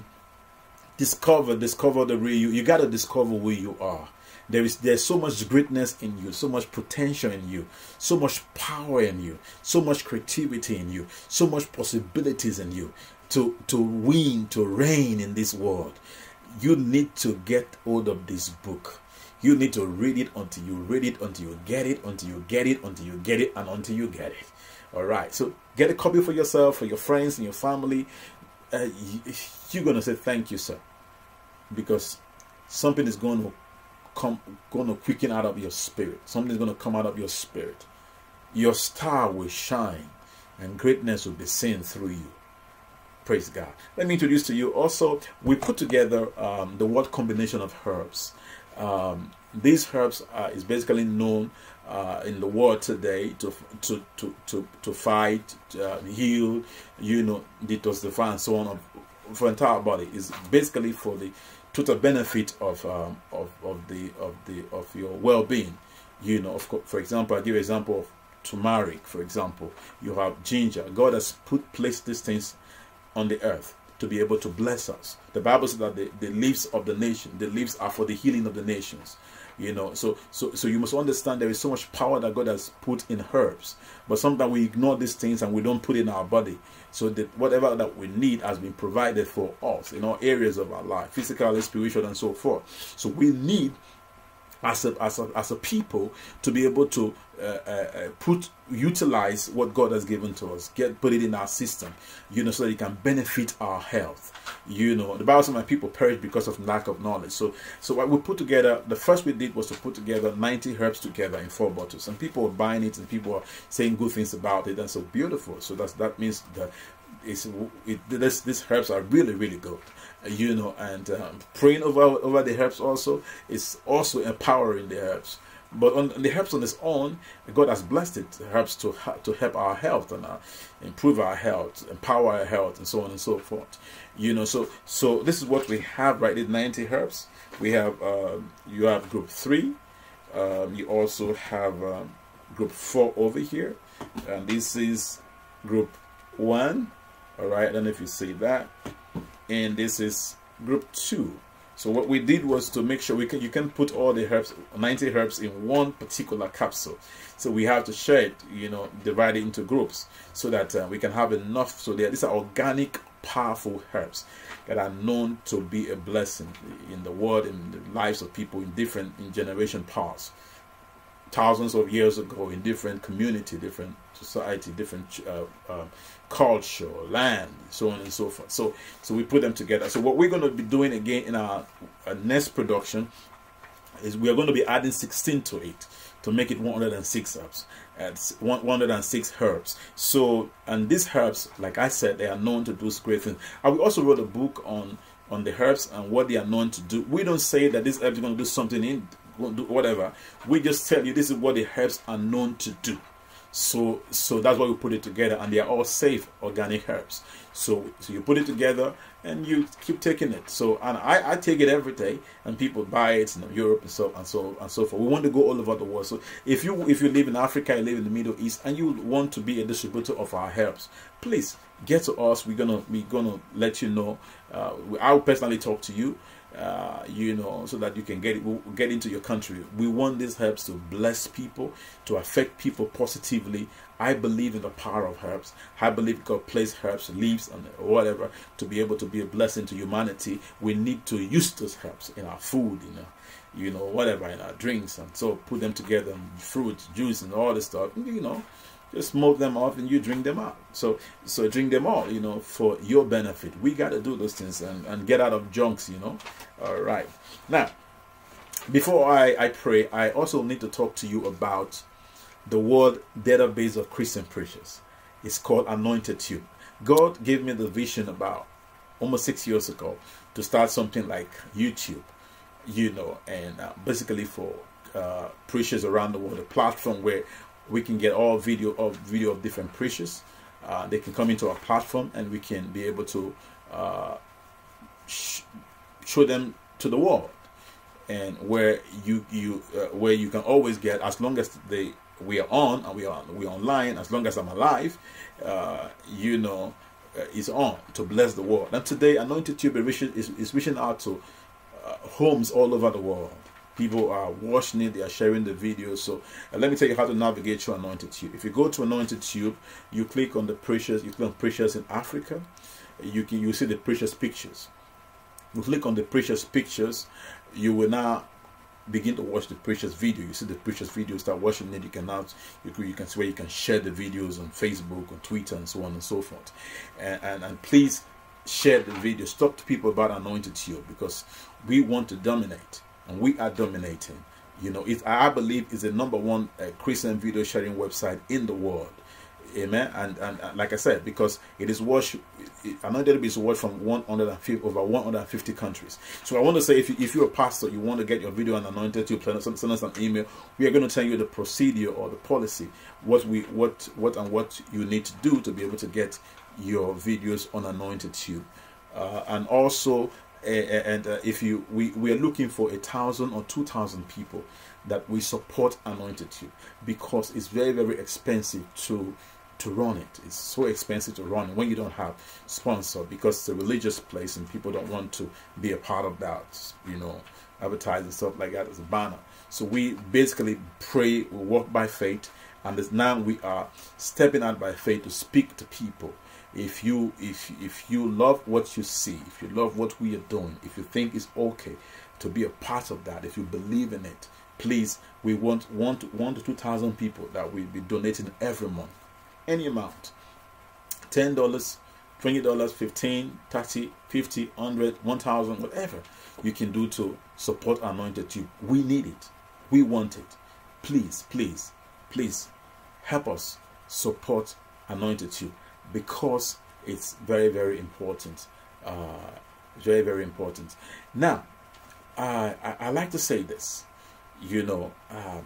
discover discover the real you. You got to discover who you are. There is there's so much greatness in you, so much potential in you, so much power in you, so much creativity in you, so much possibilities in you. To, to win, to reign in this world, you need to get hold of this book. You need to read it until you read it, until you get it, until you get it, until you get it, and until you get it. All right. So get a copy for yourself, for your friends and your family. Uh, you, you're going to say, thank you, sir. Because something is going to come, going to quicken out of your spirit. Something is going to come out of your spirit. Your star will shine and greatness will be seen through you. Praise God. Let me introduce to you also, we put together um, the word combination of herbs. Um, these herbs uh, is basically known uh, in the world today to to to to, to fight, uh, heal, you know, detoxify, and so on for entire body. Is basically for the total benefit of um, of of the of the of your well-being. You know, of course, for example, I give you an example of turmeric. For example, you have ginger. God has put placed these things on the earth to be able to bless us. The Bible says that the, the leaves of the nation, the leaves are for the healing of the nations. You know, so so so you must understand there is so much power that God has put in herbs, but sometimes we ignore these things and we don't put it in our body. So that whatever that we need has been provided for us in all areas of our life, physical, spiritual, and so forth. So we need, as a as a as a people, to be able to uh, uh, put utilize what God has given to us, get put it in our system, you know, so that it can benefit our health. You know, the Bible says my people perish because of lack of knowledge. So so what we put together, the first we did was to put together ninety herbs together in four bottles, and people were buying it and people were saying good things about it, and so beautiful. So that's that means that it's it, this these herbs are really really good. You know, and um, praying over over the herbs also is also empowering the herbs. But on the herbs on its own, God has blessed it, the herbs to to help our health and uh, improve our health, empower our health, and so on and so forth. You know, so so this is what we have, right? It's ninety herbs. We have uh, you have group three. Um, you also have um, group four over here. and this is group one. All right, I don't know if you see that, and this is group two. So what we did was to make sure we can you can put all the herbs, ninety herbs, in one particular capsule. So we have to share it, you know, divide it into groups so that uh, we can have enough. So these are organic, powerful herbs that are known to be a blessing in the world, in the lives of people in different in generation past, thousands of years ago, in different community, different society, different uh, uh, culture, land, so on and so forth. So, so we put them together. So what we're going to be doing again in our, our next production is we are going to be adding sixteen to it to make it one hundred six herbs. At one hundred six herbs. So, and these herbs, like I said, they are known to do great things. I also wrote a book on on the herbs and what they are known to do. We don't say that these herbs are going to do something in do whatever. We just tell you this is what the herbs are known to do. So, so that's why we put it together, and they are all safe organic herbs. So, so you put it together and you keep taking it. So, and I, I take it every day, and people buy it in Europe and so and so and so forth. We want to go all over the world. So, if you if you live in Africa, you live in the Middle East, and you want to be a distributor of our herbs, please get to us. We're gonna we're gonna let you know. Uh, I'll personally talk to you. Uh, you know, so that you can get it, get into your country. We want these herbs to bless people, to affect people positively. I believe in the power of herbs. I believe God placed herbs, leaves, and whatever to be able to be a blessing to humanity. We need to use those herbs in our food, you know, you know, whatever, in our drinks, and so put them together, fruit, juice, and all this stuff. You know, just smoke them off and you drink them out. So, so drink them all, you know, for your benefit. We got to do those things and, and get out of junks, you know. All right. Now, before I, I pray, I also need to talk to you about the world database of Christian preachers. It's called Anointed Tube. God gave me the vision about almost six years ago to start something like YouTube, you know, and uh, basically for uh, preachers around the world, a platform where we can get all video of video of different preachers. Uh, they can come into our platform and we can be able to uh, sh show them to the world, and where you you uh, where you can always get, as long as they we are on and we are we are online, as long as I'm alive, uh, you know, uh, is on to bless the world. And today, Anointed Tube is, is reaching out to uh, homes all over the world. People are watching it, they are sharing the videos. So uh, let me tell you how to navigate through Anointed Tube. If you go to Anointed Tube, you click on the preachers, you click on preachers in Africa, you can you see the preachers pictures. You click on the preachers pictures, you will now begin to watch the preachers video. You see the preachers video, start watching it. You can now you can, you can see where you can share the videos on Facebook, on Twitter, and so on and so forth. And and, and please share the video. Talk to people about Anointed Tube, because we want to dominate. And we are dominating. You know, it, I believe it's the number one uh, Christian video sharing website in the world. Amen. And, and and like I said, because it is watched, Anointed is watched from one hundred fifty over one hundred fifty countries. So I want to say, if you, if you're a pastor, you want to get your video on Anointed Tube, send, send us an email. We are going to tell you the procedure or the policy, what we what what and what you need to do to be able to get your videos on Anointed Tube, uh, and also. Uh, and uh, if you we, we are looking for a thousand or two thousand people that we support Anointed Tube, because it's very very expensive to to run it. It's so expensive to run it when you don't have sponsor, because it's a religious place and people don't want to be a part of that, you know, advertising stuff like that as a banner. So we basically pray, we walk by faith, and as now we are stepping out by faith to speak to people. If you if if you love what you see, if you love what we are doing, if you think it's okay to be a part of that, if you believe in it, please, we want one to one to two thousand people that will be donating every month, any amount, ten dollars, twenty dollars, fifteen, thirty, fifty, hundred, one thousand, whatever you can do to support Anointed Tube. We need it. We want it. Please, please, please help us support Anointed Tube, because it's very very important. Uh, very very important. Now, uh, I, I like to say this, you know, um,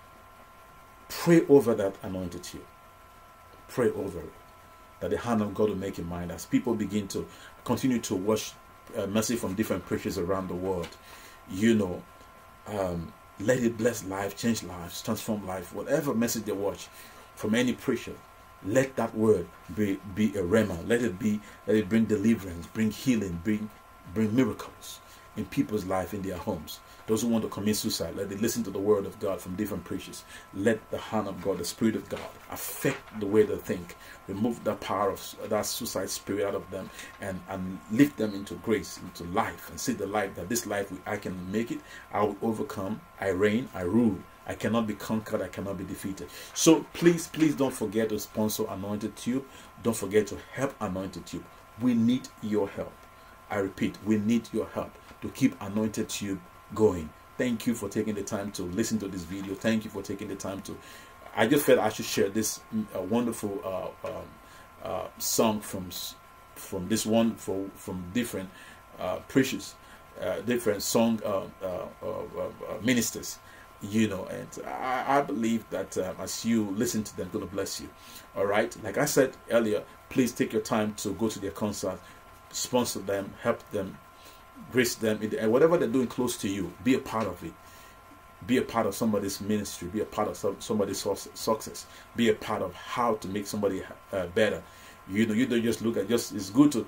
pray over that Anointed Tube. Pray over it, that the hand of God will make it mine as people begin to continue to watch uh, message from different preachers around the world. You know, um, let it bless life, change lives, transform life. Whatever message they watch, from any preacher, let that word be, be a rhema. Let it be, let it bring deliverance, bring healing, bring, bring miracles in people's life, in their homes. Those who want to commit suicide, let them listen to the word of God from different preachers. Let the hand of God, the Spirit of God, affect the way they think. Remove the power of that suicide spirit out of them, and, and lift them into grace, into life, and see the life that this life, I can make it, I will overcome, I reign, I rule. I cannot be conquered, I cannot be defeated. So please, please don't forget to sponsor Anointed Tube. Don't forget to help Anointed Tube. We need your help. I repeat, we need your help to keep Anointed Tube going. Thank you for taking the time to listen to this video. Thank you for taking the time to, I just felt I should share this uh, wonderful uh, um, uh, song from from this one for from different uh, preachers, uh, different song uh, uh, uh, uh, ministers, you know, and I, I believe that um, as you listen to them, going to bless you. All right, like I said earlier, please take your time to go to their concert, sponsor them, help them, grace them, and whatever they're doing close to you, be a part of it. Be a part of somebody's ministry. Be a part of some, somebody's success. Be a part of how to make somebody uh, better. You know, you don't just look at just. It's good to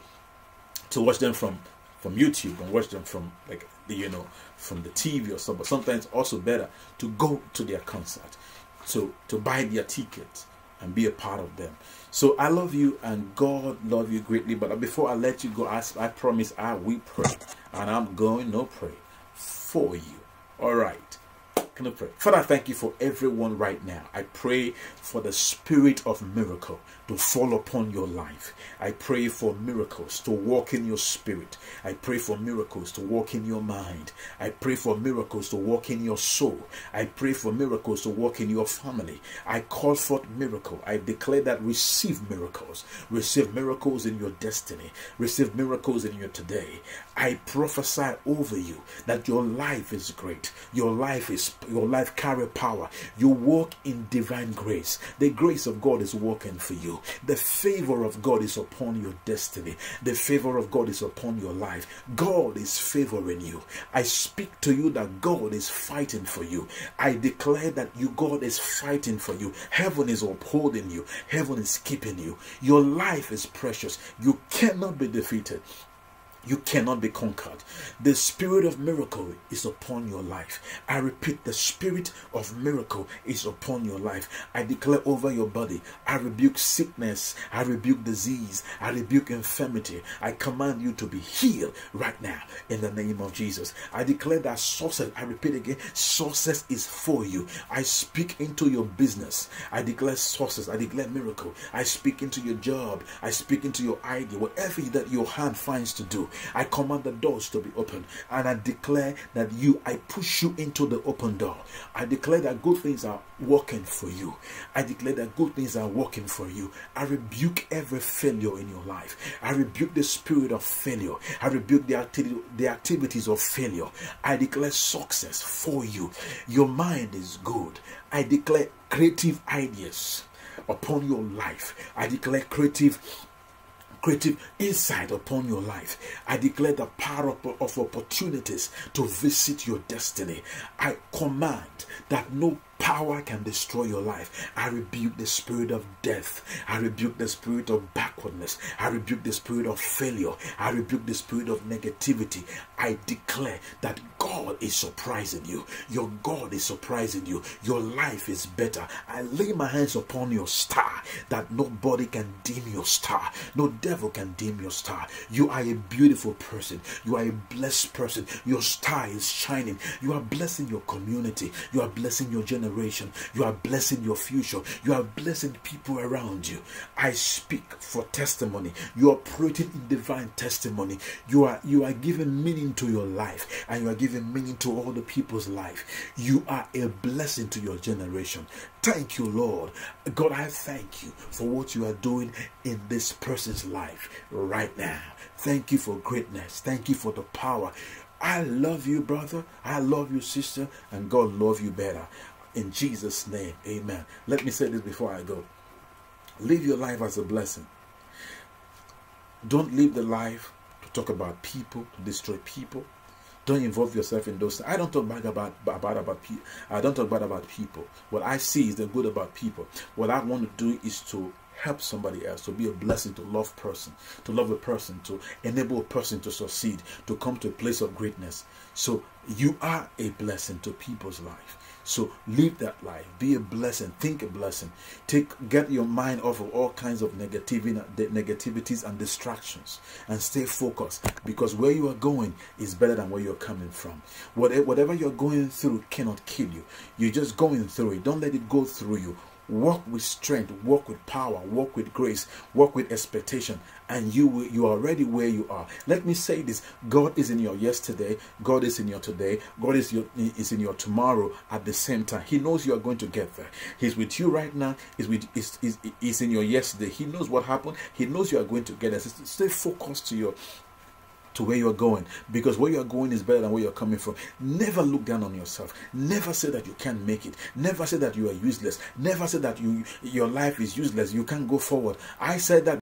to watch them from from YouTube and watch them from like you know from the T V or something. But sometimes also better to go to their concert, to to buy their tickets and be a part of them. So I love you and God love you greatly. But before I let you go, I, I promise I will pray, and I'm going to pray for you. All right. Can I pray? Father, I thank you for everyone right now. I pray for the spirit of miracle to fall upon your life. I pray for miracles to walk in your spirit. I pray for miracles to walk in your mind. I pray for miracles to walk in your soul. I pray for miracles to walk in your family. I call forth miracle. I declare that receive miracles. Receive miracles in your destiny. Receive miracles in your today. I prophesy over you that your life is great. Your life is your life carry power. You walk in divine grace. The grace of God is working for you. The favor of God is upon your destiny. The favor of God is upon your life. God is favoring you. I speak to you that God is fighting for you. I declare that you God is fighting for you. Heaven is upholding you. Heaven is keeping you. Your life is precious. You cannot be defeated. You cannot be conquered. The spirit of miracle is upon your life. I repeat, the spirit of miracle is upon your life. I declare over your body, I rebuke sickness, I rebuke disease, I rebuke infirmity. I command you to be healed right now in the name of Jesus. I declare that success, I repeat again, success is for you. I speak into your business. I declare success. I declare miracle. I speak into your job. I speak into your idea, whatever that your hand finds to do. I command the doors to be open, and I declare that you, I push you into the open door. I declare that good things are working for you. I declare that good things are working for you. I rebuke every failure in your life. I rebuke the spirit of failure. I rebuke the, activity, the activities of failure. I declare success for you. Your mind is good. I declare creative ideas upon your life. I declare creative creative insight upon your life. I declare the power of, of opportunities to visit your destiny. I command that no power can destroy your life. I rebuke the spirit of death. I rebuke the spirit of backwardness. I rebuke the spirit of failure. I rebuke the spirit of negativity. I declare that God is surprising you. Your God is surprising you. Your life is better. I lay my hands upon your star, that nobody can dim your star. No devil can dim your star. You are a beautiful person. You are a blessed person. Your star is shining. You are blessing your community. You are blessing your generation. You are blessing your future. You are blessing people around you. I speak for testimony. You are operating in divine testimony. You are you are giving meaning to your life, and you are giving meaning to all the people's life. You are a blessing to your generation. Thank you, Lord. God, I thank you for what you are doing in this person's life right now. Thank you for greatness. Thank you for the power. I love you, brother. I love you, sister, and God love you better. In Jesus' name, amen. Let me say this before I go. Live your life as a blessing. Don't live the life to talk about people, to destroy people. Don't involve yourself in those. I don't talk bad about about about people. I don't talk bad about people. What I see is the good about people. What I want to do is to help somebody else, to be a blessing, to love person, to love a person, to enable a person to succeed, to come to a place of greatness. So you are a blessing to people's life. So live that life. Be a blessing. Think a blessing. Take get your mind off of all kinds of negativity, negativities and distractions, and stay focused, because where you are going is better than where you're coming from. Whatever, whatever you're going through cannot kill you. You're just going through it. Don't let it go through you. Walk with strength, walk with power, walk with grace, walk with expectation, and you will, you are already where you are. Let me say this: God is in your yesterday, God is in your today, God is your is in your tomorrow at the same time. He knows you are going to get there. He's with you right now. He's with is is is in your yesterday. He knows what happened. He knows you are going to get there. So stay focused to your to where you're going, because where you're going is better than where you're coming from. Never look down on yourself. Never say that you can't make it. Never say that you are useless. Never say that you your life is useless. You can't go forward. I said that